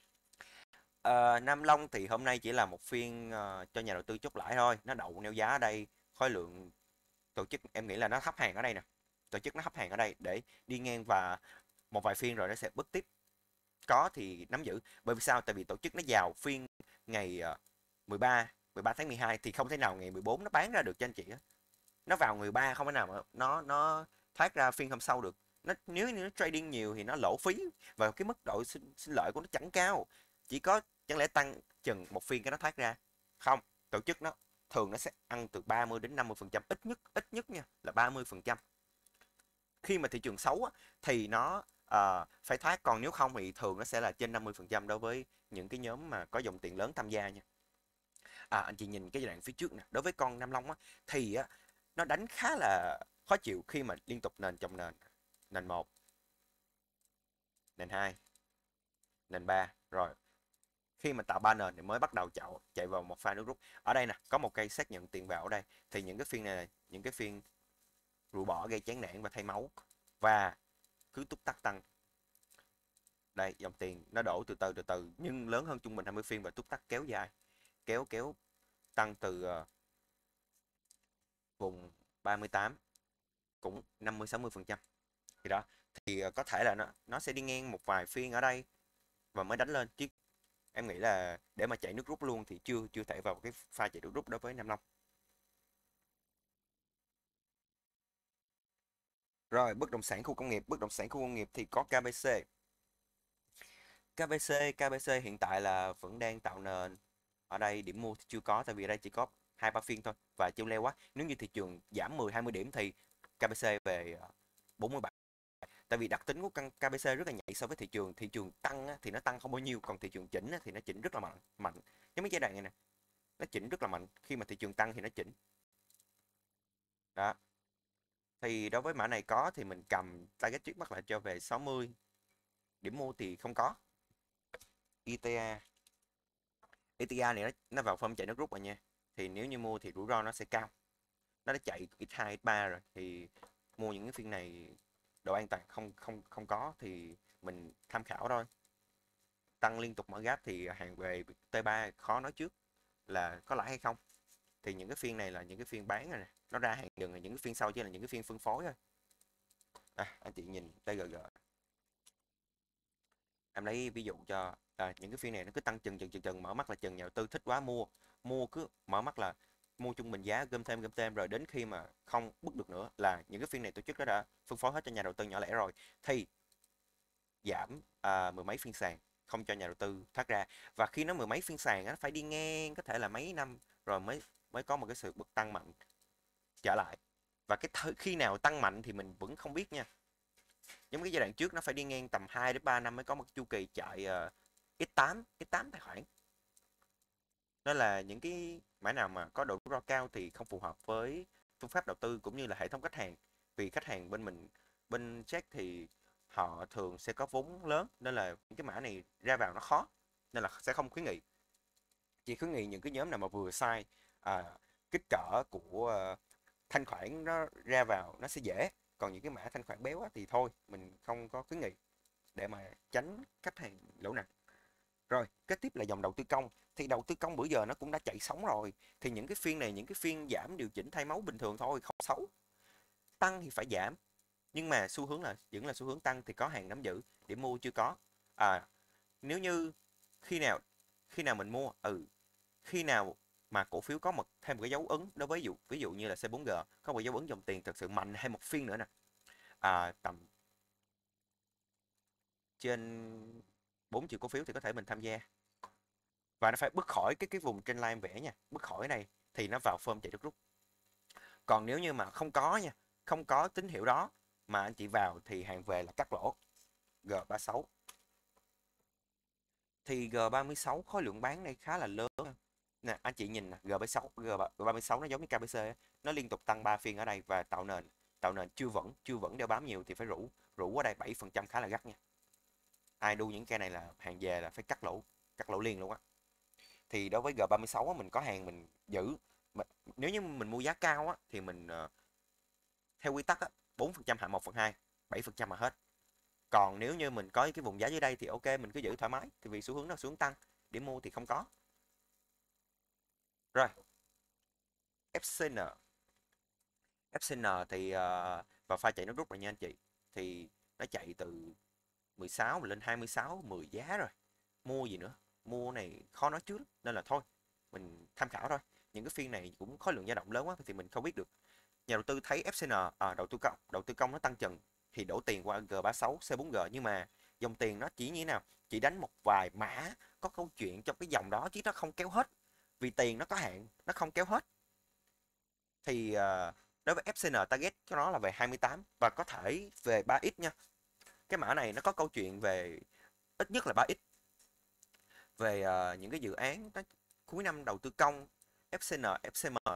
Ờ, Nam Long thì hôm nay chỉ là một phiên ờ, cho nhà đầu tư chốt lãi thôi. Nó đậu neo giá ở đây, khối lượng tổ chức em nghĩ là nó hấp hàng ở đây nè. Tổ chức nó hấp hàng ở đây để đi ngang, và một vài phiên rồi nó sẽ bứt tiếp. Có thì nắm giữ. Bởi vì sao? Tại vì tổ chức nó vào phiên ngày ờ, mười ba mười ba tháng mười hai thì không thể nào ngày mười bốn nó bán ra được cho anh chị á. Nó vào mười ba không thể nào mà nó nó thoát ra phiên hôm sau được. Nó nếu như nó trading nhiều thì nó lỗ phí, và cái mức độ sinh, sinh lợi của nó chẳng cao. Chỉ có chẳng lẽ tăng chừng một phiên cái nó thoát ra. Không, tổ chức nó thường nó sẽ ăn từ ba mươi đến năm mươi phần trăm, ít nhất ít nhất nha là ba mươi phần trăm. Khi mà thị trường xấu á, thì nó ờ, phải thoát, còn nếu không thì thường nó sẽ là trên năm mươi phần trăm đối với những cái nhóm mà có dòng tiền lớn tham gia nha. À, anh chị nhìn cái giai đoạn phía trước nè, đối với con Nam Long á, thì á, nó đánh khá là khó chịu khi mà liên tục nền chồng nền. Nền một, nền hai, nền ba, rồi khi mà tạo ba nền thì mới bắt đầu chạy chạy vào một pha nước rút. Ở đây nè, có một cây xác nhận tiền vào ở đây. Thì những cái phiên này là những cái phiên rũ bỏ gây chán nản và thay máu, và cứ túc tắc tăng. Đây, dòng tiền nó đổ từ từ từ từ nhưng lớn hơn trung bình hai mươi phiên, và túc tắc kéo dài, kéo kéo tăng từ uh, vùng ba mươi tám, cũng năm mươi sáu mươi phần trăm. Thì đó, thì uh, có thể là nó nó sẽ đi ngang một vài phiên ở đây và mới đánh lên, chứ em nghĩ là để mà chạy nước rút luôn thì chưa chưa thể vào cái pha chạy nước rút đối với Nam Long. Rồi bất động sản khu công nghiệp, bất động sản khu công nghiệp thì có ca bê xê. ca bê xê ca bê xê hiện tại là vẫn đang tạo nền. Ở đây điểm mua thì chưa có, tại vì ở đây chỉ có hai ba phiên thôi và chưa leo quá. Nếu như thị trường giảm mười hai mươi điểm thì ca bê xê về ờ, bốn mươi bảy. Tại vì đặc tính của căn ca bê xê rất là nhạy so với thị trường. Thị trường tăng á, thì nó tăng không bao nhiêu, còn thị trường chỉnh á, thì nó chỉnh rất là mạnh mạnh. Giống như giai đoạn này nè, nó chỉnh rất là mạnh, khi mà thị trường tăng thì nó chỉnh. Đó. Thì đối với mã này có thì mình cầm target trước mắt lại cho về sáu mươi. Điểm mua thì không có. i tê a i tê a này nó, nó vào form chạy nước rút rồi nha. Thì nếu như mua thì rủi ro nó sẽ cao. Nó đã chạy x hai x ba rồi thì mua những cái phiên này độ an toàn không không không có thì mình tham khảo thôi. Tăng liên tục mở gap thì hàng về tê ba khó nói trước là có lãi hay không. Thì những cái phiên này là những cái phiên bán rồi nè, nó ra hàng dừng, là những cái phiên sau chỉ là những cái phiên phân phối thôi. À, anh chị nhìn tê giê giê, em lấy ví dụ cho à, những cái phiên này nó cứ tăng chừng chừng chừng chừng, mở mắt là chừng, nhà đầu tư thích quá mua, mua cứ mở mắt là mua trung bình giá, gom thêm gom thêm, rồi đến khi mà không bứt được nữa là những cái phiên này tổ chức đó đã phân phối hết cho nhà đầu tư nhỏ lẻ rồi, thì giảm à, mười mấy phiên sàn không cho nhà đầu tư thoát ra. Và khi nó mười mấy phiên sàn nó phải đi ngang có thể là mấy năm rồi mới mới có một cái sự bật tăng mạnh trở lại. Và cái thời, khi nào tăng mạnh thì mình vẫn không biết nha. Giống cái giai đoạn trước nó phải đi ngang tầm hai đến ba năm mới có một chu kỳ chạy uh, x tám x tám tài khoản. Nên là những cái mã nào mà có độ rủi ro cao thì không phù hợp với phương pháp đầu tư cũng như là hệ thống khách hàng. Vì khách hàng bên mình, bên Jack thì họ thường sẽ có vốn lớn, nên là những cái mã này ra vào nó khó, nên là sẽ không khuyến nghị. Chỉ khuyến nghị những cái nhóm nào mà vừa size, à, kích cỡ của ờ, thanh khoản nó ra vào nó sẽ dễ. Còn những cái mã thanh khoản béo á, thì thôi mình không có khuyến nghị để mà tránh khách hàng lỗ nặng. Rồi kế tiếp là dòng đầu tư công. Thì đầu tư công bữa giờ nó cũng đã chạy sóng rồi, thì những cái phiên này, những cái phiên giảm điều chỉnh thay máu bình thường thôi, không xấu. Tăng thì phải giảm, nhưng mà xu hướng là vẫn là xu hướng tăng, thì có hàng nắm giữ, điểm mua chưa có. À, nếu như khi nào khi nào mình mua, ừ, khi nào mà cổ phiếu có một thêm một cái dấu ấn đối với ví dụ ví dụ như là xê bốn giê có một dấu ấn dòng tiền thực sự mạnh hay một phiên nữa nè, à, tầm trên bốn triệu cổ phiếu thì có thể mình tham gia. Và nó phải bước khỏi cái cái vùng trên line vẽ nha, bước khỏi này thì nó vào form chạy nước rút. Còn nếu như mà không có nha, không có tín hiệu đó mà anh chị vào thì hàng về là cắt lỗ. giê ba mươi sáu thì giê ba mươi sáu khối lượng bán này khá là lớn nè, anh chị nhìn nè, giê ba mươi sáu G ba mươi sáu nó giống như ca bê xê, nó liên tục tăng ba phiên ở đây và tạo nền tạo nền chưa vững chưa vững đeo bám nhiều thì phải rủ rủ ở đây bảy phần trăm khá là gắt nha. Ai đu những cây này là hàng về là phải cắt lỗ, cắt lỗ liền luôn á. Thì đối với giê ba mươi sáu á, mình có hàng mình giữ. Mà nếu như mình mua giá cao á thì mình ờ, theo quy tắc á, bốn phần trăm hạ một phần hai, bảy phần trăm mà hết. Còn nếu như mình có cái vùng giá dưới đây thì ok, mình cứ giữ thoải mái, thì vì xu hướng nó xuống tăng, điểm mua thì không có. Rồi, ép xê en ép xê en thì ờ, vào pha chạy nó rút rồi nha anh chị. Thì nó chạy từ mười sáu mà lên hai mươi sáu mười giá rồi, mua gì nữa, mua này khó nói trước, nên là thôi mình tham khảo thôi. Những cái phiên này cũng khối lượng dao động lớn quá thì mình không biết được. Nhà đầu tư thấy ép xê en, à, đầu tư công đầu tư công nó tăng trần thì đổ tiền qua giê ba mươi sáu xê bốn giê, nhưng mà dòng tiền nó chỉ như thế nào, chỉ đánh một vài mã có câu chuyện trong cái dòng đó chứ nó không kéo hết, vì tiền nó có hạn, nó không kéo hết. Thì uh, đối với ép xê en target cho nó là về hai mươi tám và có thể về ba x nha. Cái mã này nó có câu chuyện về ít nhất là ba x, về uh, những cái dự án nó cuối năm đầu tư công, ép xê en, ép xê em.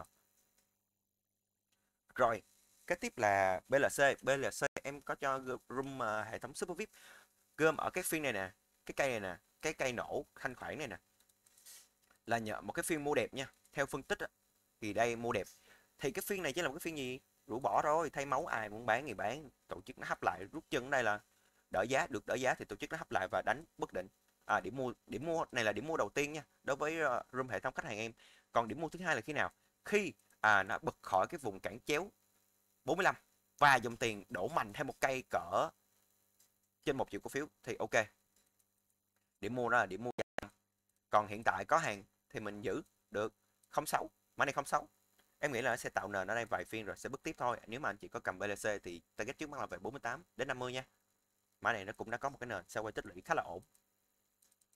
Rồi kế tiếp là bê lờ xê. bê lờ xê em có cho room uh, hệ thống Super vi ai pi gom ở cái phiên này nè, cái cây này nè, cái cây nổ thanh khoản này nè, là nhờ một cái phiên mua đẹp nha. Theo phân tích á, thì đây mua đẹp. Thì cái phiên này chỉ là một cái phiên gì, rũ bỏ rồi, thay máu, ai muốn bán thì bán, tổ chức nó hấp lại rút chân ở đây là đỡ giá, được đỡ giá thì tổ chức nó hấp lại và đánh bất định. À, điểm mua điểm mua này là điểm mua đầu tiên nha, đối với uh, room hệ thống khách hàng em. Còn điểm mua thứ hai là khi nào, khi à, nó bật khỏi cái vùng cản chéo bốn mươi lăm và dòng tiền đổ mạnh thêm một cây cỡ trên một triệu cổ phiếu thì ok, điểm mua đó là điểm mua. Còn hiện tại có hàng thì mình giữ được, không xấu, mã này không xấu. Em nghĩ là nó sẽ tạo nền ở đây vài phiên rồi sẽ bước tiếp thôi. Nếu mà anh chị có cầm bê lờ xê thì target trước mắt là về bốn mươi tám đến năm mươi nha. Mã này nó cũng đã có một cái nền sau quay tích lũy khá là ổn.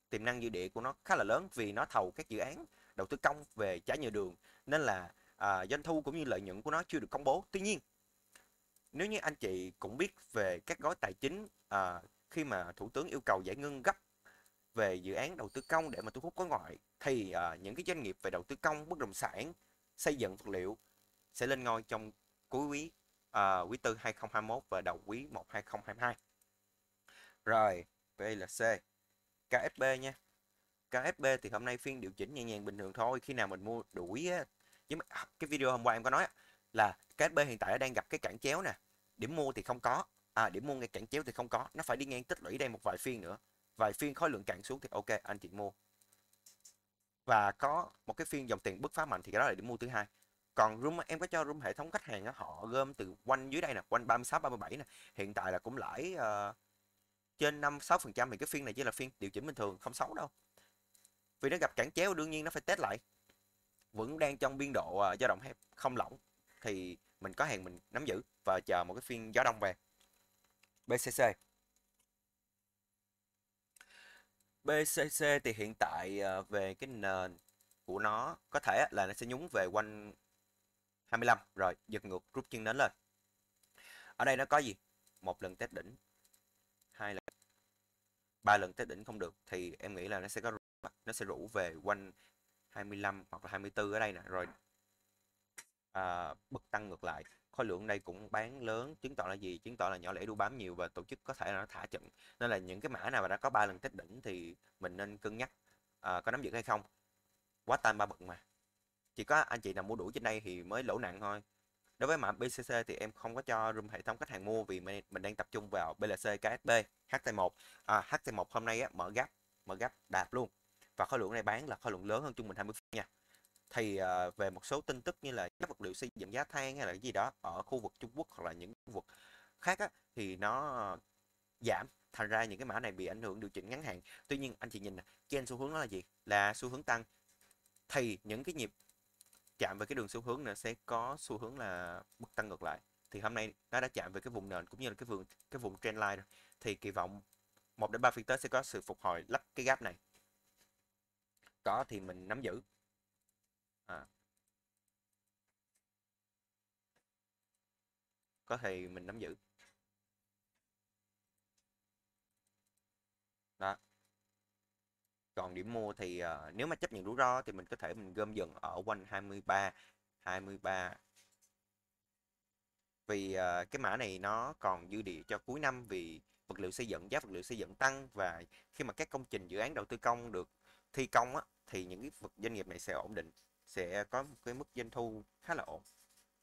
tiềm năng dư địa của nó khá là lớn vì nó thầu các dự án đầu tư công về trái nhựa đường, nên là à, doanh thu cũng như lợi nhuận của nó chưa được công bố. Tuy nhiên, nếu như anh chị cũng biết về các gói tài chính à, khi mà thủ tướng yêu cầu giải ngân gấp về dự án đầu tư công để mà thu hút gói ngoại, thì à, những cái doanh nghiệp về đầu tư công bất động sản, xây dựng vật liệu sẽ lên ngôi trong cuối quý à, quý tư hai không hai mốt và đầu quý một hai không hai hai. Rồi, đây là C. ca ép bê nha. ca ép bê thì hôm nay phiên điều chỉnh nhẹ nhàng bình thường thôi. Khi nào mình mua đuổi á, nhưng mà à, cái video hôm qua em có nói là ca ép bê hiện tại đang gặp cái cản chéo nè. Điểm mua thì không có. À, điểm mua ngay cản chéo thì không có. Nó phải đi ngang tích lũy đây một vài phiên nữa. Vài phiên khối lượng cạn xuống thì ok, anh chị mua. Và có một cái phiên dòng tiền bứt phá mạnh thì cái đó là điểm mua thứ hai. Còn room em có cho room hệ thống khách hàng á, họ gom từ quanh dưới đây nè, quanh ba mươi sáu ba mươi bảy nè. Hiện tại là cũng lãi uh, trên năm sáu phần trăm, thì cái phiên này chỉ là phiên điều chỉnh bình thường, không xấu đâu. Vì nó gặp cản chéo đương nhiên nó phải test lại. Vẫn đang trong biên độ uh, dao động hẹp, không lỏng, thì mình có hàng mình nắm giữ và chờ một cái phiên gió đông về. bê xê xê. bê xê xê thì hiện tại uh, về cái nền của nó có thể là nó sẽ nhúng về quanh hai mươi lăm rồi giật ngược rút chân đến lên. Ở đây nó có gì? Một lần test đỉnh, hai lần, ba lần test đỉnh không được thì em nghĩ là nó sẽ có nó sẽ rủ về quanh hai mươi lăm hoặc là hai mươi tư ở đây nè, rồi à, bật tăng ngược lại. Khối lượng đây cũng bán lớn, chứng tỏ là gì? Chứng tỏ là nhỏ lẻ đu bám nhiều và tổ chức có thể là nó thả chậm. Nên là những cái mã nào mà đã có ba lần test đỉnh thì mình nên cân nhắc à, có nắm giữ hay không. Quá time ba bậc mà. Chỉ có anh chị nào mua đủ trên đây thì mới lỗ nặng thôi. Đối với mã bê xê xê thì em không có cho room hệ thống khách hàng mua vì mình đang tập trung vào bê lờ xê, ca ét bê, hát tê một. À, hát tê một hôm nay á, mở gap, mở gap đạp luôn. Và khối lượng này bán là khối lượng lớn hơn trung bình hai mươi phiên nha. Thì à, về một số tin tức như là các vật liệu xây dựng giá than hay là cái gì đó ở khu vực Trung Quốc hoặc là những khu vực khác á, thì nó giảm. Thành ra những cái mã này bị ảnh hưởng điều chỉnh ngắn hạn. Tuy nhiên anh chị nhìn nè, trên xu hướng nó là gì? Là xu hướng tăng. Thì những cái nhịp chạm về cái đường xu hướng nữa sẽ có xu hướng là mức tăng ngược lại. Thì hôm nay nó đã chạm về cái vùng nền cũng như là cái vùng cái vùng trendline rồi. Thì kỳ vọng một đến ba phiên tới sẽ có sự phục hồi lắp cái gap này. Có thì mình nắm giữ. À, có thì mình nắm giữ. Đó. Còn điểm mua thì uh, nếu mà chấp nhận rủi ro thì mình có thể mình gom dần ở quanh hai mươi ba, hai mươi ba. Vì uh, cái mã này nó còn dư địa cho cuối năm vì vật liệu xây dựng, giá vật liệu xây dựng tăng, và khi mà các công trình dự án đầu tư công được thi công á, thì những cái vật doanh nghiệp này sẽ ổn định, sẽ có một cái mức doanh thu khá là ổn.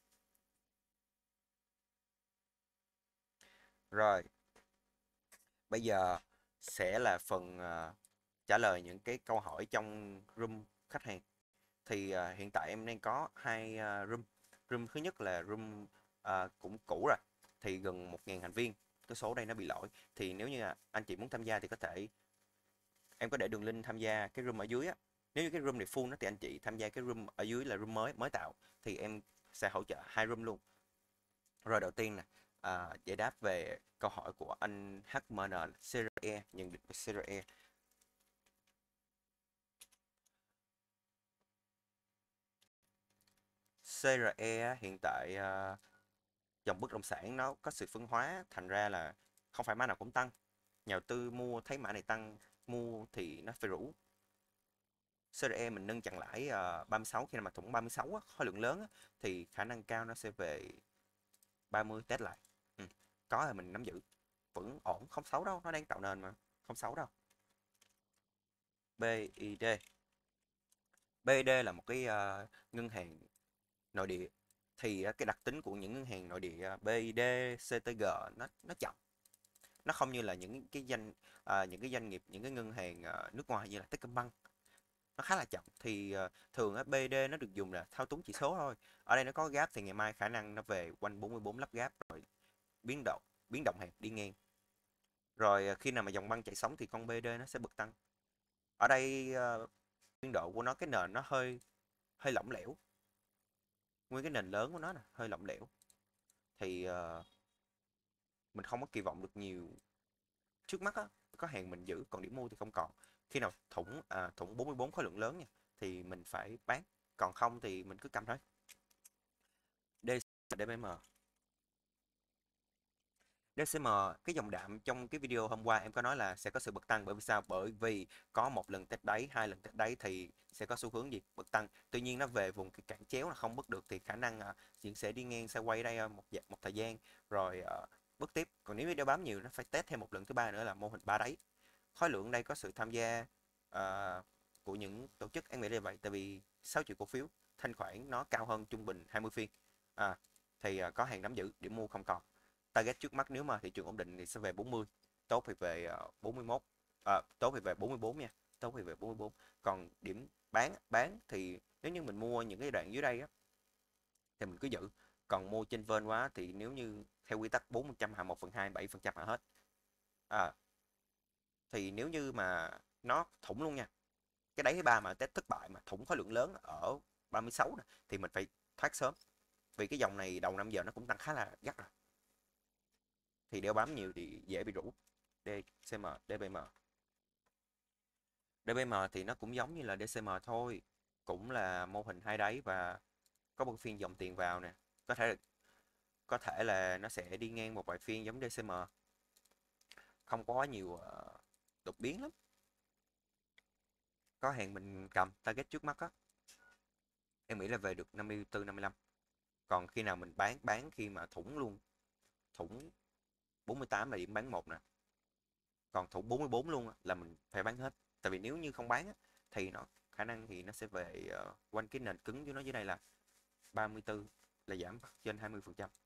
Rồi, bây giờ sẽ là phần uh, trả lời những cái câu hỏi trong room khách hàng. Thì uh, hiện tại em đang có hai uh, room. Room thứ nhất là room uh, cũng cũ rồi, thì gần một nghìn thành viên. Cái số đây nó bị lỗi. Thì nếu như anh chị muốn tham gia thì có thể em có để đường link tham gia cái room ở dưới á. Nếu như cái room này full đó, thì anh chị tham gia cái room ở dưới là room mới mới tạo, thì em sẽ hỗ trợ hai room luôn. Rồi đầu tiên nè, à, giải đáp về câu hỏi của anh hát em en xê rờ e, nhận định về xê rờ e. xê rờ e hiện tại à, dòng bất động sản nó có sự phân hóa, thành ra là không phải mã nào cũng tăng. Nhà đầu tư mua thấy mã này tăng, mua thì nó phải rủ. xê rờ e mình nâng chặn lãi uh, ba mươi sáu, khi nào mà thủng ba mươi sáu á, khối lượng lớn á, thì khả năng cao nó sẽ về ba mươi test lại. Ừ. Có là mình nắm giữ, vẫn ổn, không xấu đâu, nó đang tạo nền mà, không xấu đâu. bê i đê. bê i đê là một cái uh, ngân hàng nội địa. Thì uh, cái đặc tính của những ngân hàng nội địa uh, bê i đê, xê tê giê nó nó chậm. Nó không như là những cái doanh uh, những cái doanh nghiệp, những cái ngân hàng uh, nước ngoài như là Techcombank, nó khá là chậm. Thì uh, thường á, bê đê nó được dùng là thao túng chỉ số thôi. Ở đây nó có gap thì ngày mai khả năng nó về quanh bốn mươi bốn lắp gap rồi biến động biến động hẹp đi ngang. Rồi uh, khi nào mà dòng băng chạy sóng thì con bê đê nó sẽ bật tăng. Ở đây uh, biên độ của nó, cái nền nó hơi hơi lỏng lẻo. Nguyên cái nền lớn của nó nè hơi lỏng lẻo, thì uh, mình không có kỳ vọng được nhiều trước mắt á. Có hàng mình giữ, còn điểm mua thì không còn. Khi nào thủng à, thủng bốn mươi bốn khối lượng lớn nha thì mình phải bán, còn không thì mình cứ cầm thôi. D đê bê em. đê xê em, cái dòng đạm trong cái video hôm qua em có nói là sẽ có sự bật tăng, bởi vì sao? Bởi vì có một lần test đáy, hai lần test đáy thì sẽ có xu hướng gì? Bật tăng. Tuy nhiên nó về vùng cái cản chéo là không bứt được thì khả năng à, diễn sẽ đi ngang sideways đây à, một dạ- một thời gian rồi à, bứt tiếp. Còn nếu như đeo bám nhiều nó phải test thêm một lần thứ ba nữa là mô hình ba đáy. Khối lượng đây có sự tham gia à, của những tổ chức, em nghĩ là vậy, tại vì sáu triệu cổ phiếu, thanh khoản nó cao hơn trung bình hai mươi phiên. À, thì à, có hàng nắm giữ, điểm mua không còn. Target trước mắt nếu mà thị trường ổn định thì sẽ về bốn mươi, tốt thì về uh, bốn mươi mốt, à, tốt thì về bốn mươi bốn nha, tốt thì về bốn mươi bốn. Còn điểm bán bán thì nếu như mình mua những cái đoạn dưới đây á thì mình cứ giữ, còn mua trên vên quá thì nếu như theo quy tắc bốn phần trăm hạ một phần hai, bảy phần trăm hạ hết. À, thì nếu như mà nó thủng luôn nha, cái đáy thứ ba mà test thất bại mà thủng khối lượng lớn ở ba mươi sáu nè, thì mình phải thoát sớm, vì cái dòng này đầu năm giờ nó cũng tăng khá là gắt rồi, thì đeo bám nhiều thì dễ bị rũ. đê xê em, đê bê em. đê bê em thì nó cũng giống như là đê xê em thôi, cũng là mô hình hai đáy và có một phiên dòng tiền vào nè, có thể là, có thể là nó sẽ đi ngang một vài phiên giống đê xê em, không có quá nhiều ờ, đột biến lắm. Có hàng mình cầm target trước mắt á, em nghĩ là về được năm mươi tư năm mươi lăm, còn khi nào mình bán bán khi mà thủng luôn, thủng bốn mươi tám là điểm bán một nè, còn thủng bốn mươi bốn luôn á, là mình phải bán hết, tại vì nếu như không bán á, thì nó khả năng thì nó sẽ về uh, quanh cái nền cứng của nó dưới đây là ba mươi tư, là giảm trên hai mươi phần trăm.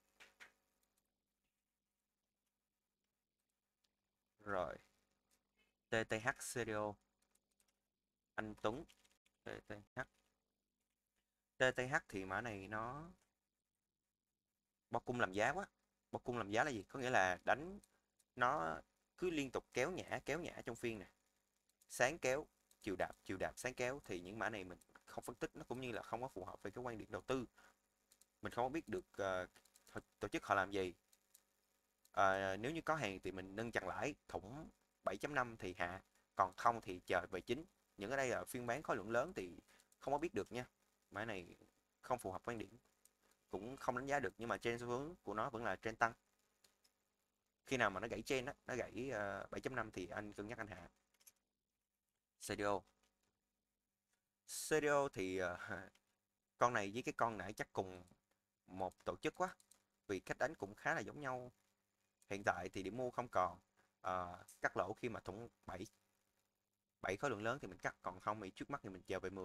Rồi tê tê hát xê đê ô, anh Tuấn. tê tê hát, tê tê hát thì mã này nó bo cung làm giá quá. Bo cung làm giá là gì? Có nghĩa là đánh nó cứ liên tục kéo nhả kéo nhả trong phiên nè, sáng kéo, chiều đạp, chiều đạp, sáng kéo, thì những mã này mình không phân tích, nó cũng như là không có phù hợp với cái quan điểm đầu tư. Mình không có biết được uh, tổ chức họ làm gì. Uh, nếu như có hàng thì mình nâng chặn lãi, thủng bảy chấm năm thì hạ, còn không thì chờ về chính. Những cái đây là phiên bán khối lượng lớn thì không có biết được nha, mã này không phù hợp quan điểm, cũng không đánh giá được, nhưng mà trên xu hướng của nó vẫn là trên tăng. Khi nào mà nó gãy trên đó, nó gãy uh, bảy chấm năm thì anh cân nhắc anh hạ. xê đê ô, xê đê ô thì uh, con này với cái con nãy chắc cùng một tổ chức quá, vì cách đánh cũng khá là giống nhau. Hiện tại thì điểm mua không còn. Ờ, cắt lỗ khi mà thủng bảy bảy khối lượng lớn thì mình cắt, còn không thì trước mắt thì mình chờ về mười.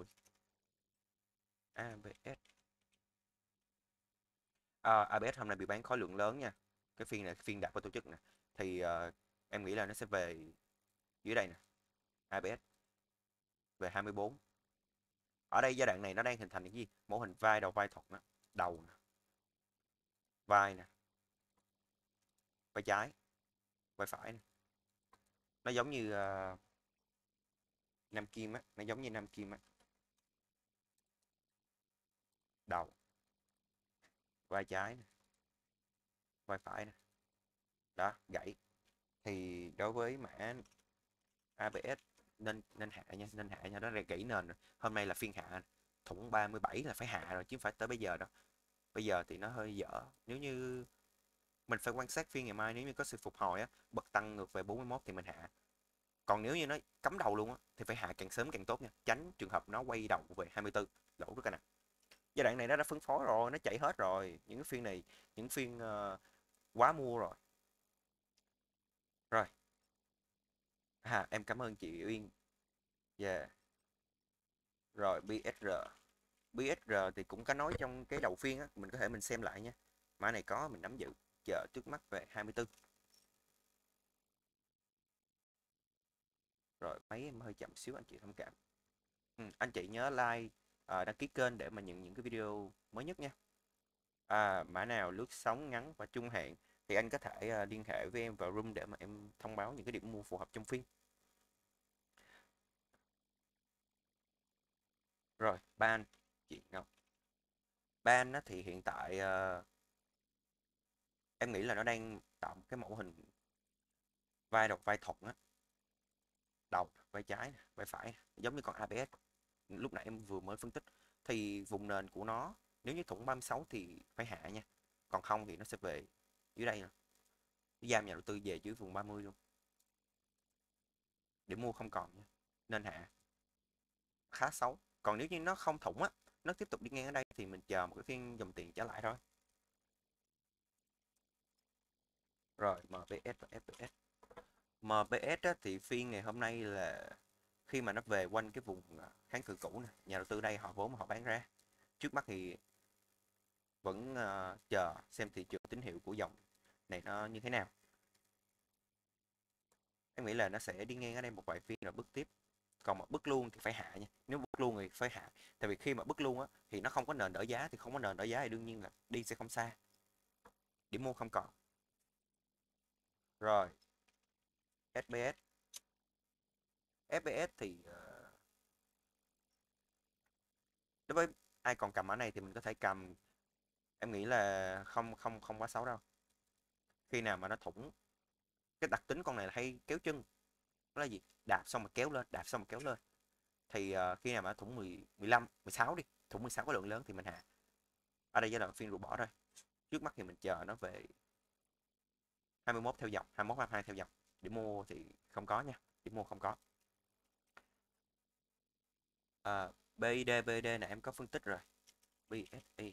a bê ét, à, a bê ét hôm nay bị bán khối lượng lớn nha, cái phiên này phiên đạt của tổ chức nè, thì ờ, em nghĩ là nó sẽ về dưới đây nè, a bê ét về hai mươi bốn. Ở đây giai đoạn này nó đang hình thành những gì? Mô hình vai đầu vai thuận đó. Đầu nè, vai nè, vai trái, vai phải nè. Nó giống như uh, nam kim á, nó giống như nam kim á. Đầu, vai trái nè, vai phải nè, đó, gãy. Thì đối với mã a bê ét nên nên hạ nha, nên hạ nha, nó ra gãy nền rồi. Hôm nay là phiên hạ, thủng ba mươi bảy là phải hạ rồi chứ không phải tới bây giờ đâu. Bây giờ thì nó hơi dở, nếu như mình phải quan sát phiên ngày mai, nếu như có sự phục hồi á, bật tăng ngược về bốn mươi mốt thì mình hạ. Còn nếu như nó cắm đầu luôn á thì phải hạ càng sớm càng tốt nha, tránh trường hợp nó quay đầu về hai mươi tư, lỗ rất là nặng. Giai đoạn này nó đã phân phối rồi, nó chạy hết rồi, những cái phiên này, những phiên uh, quá mua rồi. Rồi, à, em cảm ơn chị Uyên. Yeah. Rồi bê ét rờ, bê ét rờ thì cũng có nói trong cái đầu phiên á, mình có thể mình xem lại nha. Mã này có mình nắm giữ, chờ trước mắt về hai mươi tư. Rồi máy em hơi chậm xíu, anh chị thông cảm. Ừ, anh chị nhớ like, à, đăng ký kênh để mà nhận những cái video mới nhất nha. À, mã nào lướt sóng ngắn và trung hạn thì anh có thể à, liên hệ với em vào room để mà em thông báo những cái điểm mua phù hợp trong phiên. Rồi ban, chị Ngọc, ban á, thì hiện tại à, em nghĩ là nó đang tạo một cái mẫu hình vai độc vai thuận á. đầu, vai trái, vai phải, giống như con a bê ét lúc nãy em vừa mới phân tích. Thì vùng nền của nó nếu như thủng ba mươi sáu thì phải hạ nha, còn không thì nó sẽ về dưới đây nè, giam nhà đầu tư về dưới vùng ba mươi luôn, để mua không còn nha, nên hạ khá xấu. Còn nếu như nó không thủng á, nó tiếp tục đi ngang ở đây thì mình chờ một cái phiên dòng tiền trở lại thôi. Rồi em pê ét và ép pê ét. em pê ét á, thì phiên ngày hôm nay là khi mà nó về quanh cái vùng à, kháng cự cũ nè, nhà đầu tư đây họ vốn mà họ bán ra. Trước mắt thì vẫn uh, chờ xem thị trường tín hiệu của dòng này nó như thế nào. Em nghĩ là nó sẽ đi ngang ở đây một vài phiên rồi bước tiếp. Còn mà bước luôn thì phải hạ nha, nếu bước luôn thì phải hạ. Tại vì khi mà bước luôn á thì nó không có nền đỡ giá, thì không có nền đỡ giá thì đương nhiên là đi sẽ không xa, điểm mua không còn. Rồi ét pê ét. ép pê ét thì ờ, đối với ai còn cầm ở này thì mình có thể cầm. Em nghĩ là không không không quá xấu đâu. Khi nào mà nó thủng, cái đặc tính con này là hay kéo chân, đó là gì, đạp xong mà kéo lên, đạp xong mà kéo lên. Thì ờ, khi nào mà nó thủng mười, mười lăm, mười sáu đi, thủng mười sáu có lượng lớn thì mình hạ. Ở đây giai đoạn phiên rũ bỏ thôi. Trước mắt thì mình chờ nó về hai mươi mốt theo dòng, hai mươi mốt, hai mươi hai theo dòng. Để mua thì không có nha, để mua không có. À, bê i đê, bê i đê này em có phân tích rồi. bê ét i,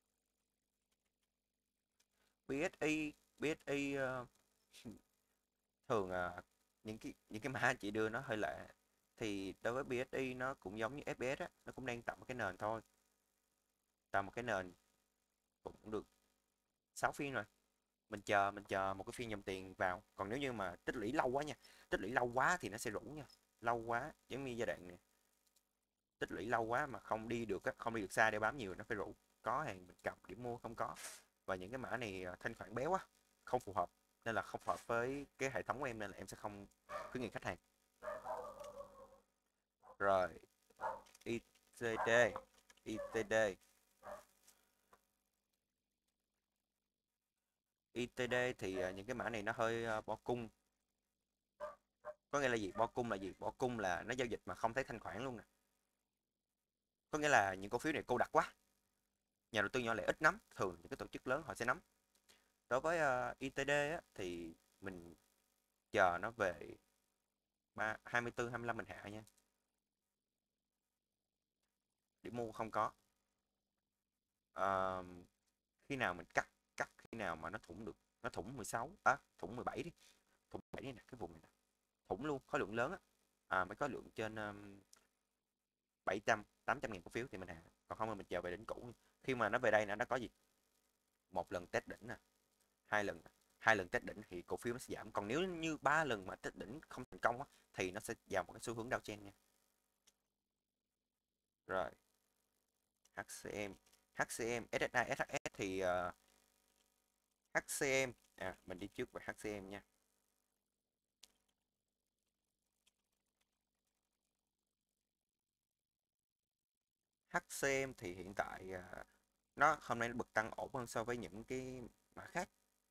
bê ét i, bê ét i uh, thường uh, những cái những cái mã chị đưa nó hơi lạ. Thì đối với bê ét i nó cũng giống như ép pê ét á, nó cũng đang tạo một cái nền thôi, tạo một cái nền cũng được sáu phiên rồi. Mình chờ mình chờ một cái phiên dòng tiền vào. Còn nếu như mà tích lũy lâu quá nha, tích lũy lâu quá thì nó sẽ rũ nha. Lâu quá giống như giai đoạn này, tích lũy lâu quá mà không đi được á, không đi được xa để bám nhiều nó phải rũ. Có hàng mình cầm điểm mua không có. Và những cái mã này à, thanh khoản béo á, không phù hợp, nên là không phù hợp với cái hệ thống của em, nên là em sẽ không khuyến nghị khách hàng. Rồi i tê đê, i tê đê, i tê đê thì à, những cái mã này nó hơi à, bỏ cung. Có nghĩa là gì, bỏ cung là gì, bỏ cung là nó giao dịch mà không thấy thanh khoản luôn nè. Có nghĩa là những cổ phiếu này cô đặc quá, nhà đầu tư nhỏ lẻ ít nắm, thường những cái tổ chức lớn họ sẽ nắm. Đối với uh, i tê đê á, thì mình chờ nó về ba, hai mươi tư, hai mươi lăm mình hạ nha, điểm mua không có. Ờ, khi nào mình cắt, cắt khi nào mà nó thủng được, nó thủng mười sáu á, à, thủng mười bảy đi, thủng mười bảy đi nè, cái vùng này nè, thủng luôn khối lượng lớn á, à, mới có lượng trên um, bảy trăm, tám trăm ngàn cổ phiếu thì mình hạ. Còn không thì mình chờ về đỉnh cũ. Khi mà nó về đây nè, nó có gì, một lần test đỉnh nè, hai lần, hai lần test đỉnh thì cổ phiếu nó sẽ giảm. Còn nếu như ba lần mà test đỉnh không thành công á, thì nó sẽ vào một cái xu hướng downtrend nha. Rồi hát xê em, hát xê em, ét ét i, ét hát ét thì uh, hát xê em, à, mình đi trước về hát xê em nha. hát xê em thì hiện tại uh, nó hôm nay nó bật tăng ổn hơn so với những cái mã khác.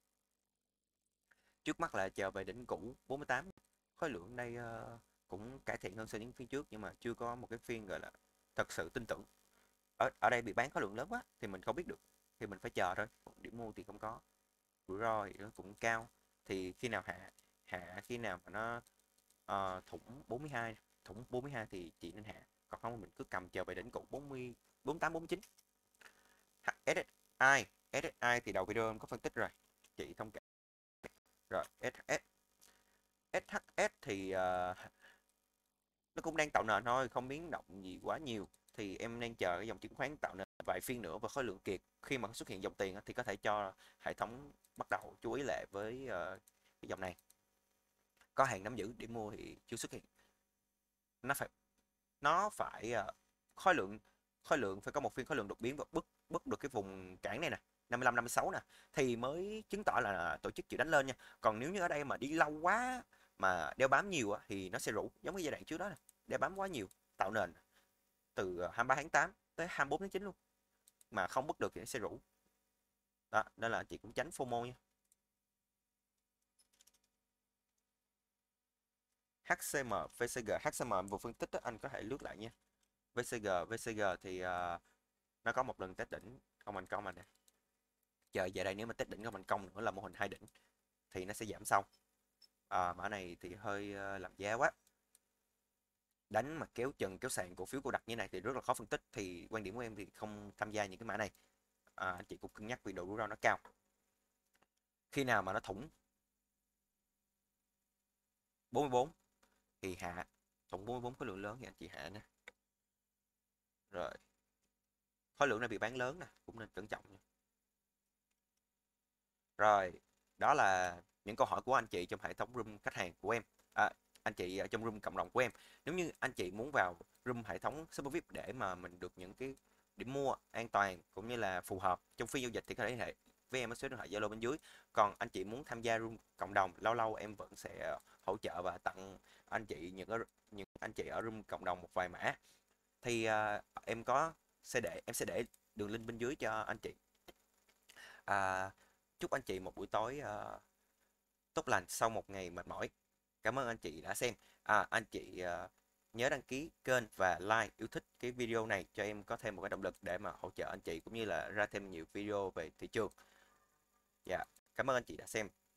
Trước mắt là chờ về đỉnh cũ bốn mươi tám. Khối lượng đây uh, cũng cải thiện hơn so với những phiên trước, nhưng mà chưa có một cái phiên gọi là thật sự tin tưởng. Ở ở đây bị bán khối lượng lớn quá thì mình không biết được, thì mình phải chờ thôi. Điểm mua thì không có, rủi ro thì nó cũng cao. Thì khi nào hạ, hạ khi nào mà nó uh, thủng bốn mươi hai, thủng bốn mươi hai thì chị nên hạ. Còn không mình cứ cầm chờ về đỉnh cũ bốn mươi, bốn mươi tám, bốn mươi chín. ét ét i, ét ét i thì đầu video em có phân tích rồi, chị thông cảm. Rồi ét hát ét, ét hát ét thì uh, nó cũng đang tạo nền thôi, không biến động gì quá nhiều. Thì em đang chờ cái dòng chứng khoán tạo nền vài phiên nữa và khối lượng kiệt, khi mà xuất hiện dòng tiền thì có thể cho hệ thống bắt đầu chú ý lại với uh, cái dòng này. Có hàng nắm giữ để mua thì chưa xuất hiện. Nó phải, nó phải uh, khối lượng, khối lượng phải có một phiên khối lượng đột biến và bứt bứt được cái vùng cản này nè, năm mươi lăm, năm mươi sáu nè, thì mới chứng tỏ là tổ chức chịu đánh lên nha. Còn nếu như ở đây mà đi lâu quá mà đeo bám nhiều á, thì nó sẽ rủ giống cái giai đoạn trước đó nè, đeo bám quá nhiều tạo nền từ hai mươi ba tháng tám tới hai mươi bốn tháng chín luôn, mà không bứt được thì nó sẽ rủ. Đó nên là chị cũng tránh phô mô nha. hát xê em, vê xê giê, hát xê em em vừa phân tích á, anh có thể lướt lại nhé. vê xê giê, vê xê giê thì ờ, nó có một lần test đỉnh không thành công anh nè. Chờ giờ đây nếu mà test đỉnh không thành công nữa là mô hình hai đỉnh thì nó sẽ giảm xong. À, mã này thì hơi ờ, làm giá quá. Đánh mà kéo chân kéo sàn cổ phiếu cô đặc như này thì rất là khó phân tích, thì quan điểm của em thì không tham gia những cái mã này. À, anh chị cũng cân nhắc vì độ rủi ro nó cao. Khi nào mà nó thủng bốn mươi bốn thì hạ, thủng bốn mươi bốn khối lượng lớn thì anh chị hạ nè. Rồi khối lượng này bị bán lớn nè, cũng nên cẩn trọng nha. Rồi, đó là những câu hỏi của anh chị trong hệ thống room khách hàng của em. À, anh chị ở trong room cộng đồng của em. Nếu như anh chị muốn vào room hệ thống Super vi ai pi để mà mình được những cái điểm mua an toàn cũng như là phù hợp trong phiên giao dịch thì có thể liên hệ với em ở số điện thoại Zalo bên dưới. Còn anh chị muốn tham gia room cộng đồng, lâu lâu em vẫn sẽ hỗ trợ và tặng anh chị những những anh chị ở room cộng đồng một vài mã. Thì à, em có sẽ để em sẽ để đường link bên dưới cho anh chị. À, chúc anh chị một buổi tối ờ, tốt lành sau một ngày mệt mỏi. Cảm ơn anh chị đã xem. À, anh chị ờ, nhớ đăng ký kênh và like yêu thích cái video này cho em có thêm một cái động lực để mà hỗ trợ anh chị cũng như là ra thêm nhiều video về thị trường. Dạ, cảm ơn anh chị đã xem.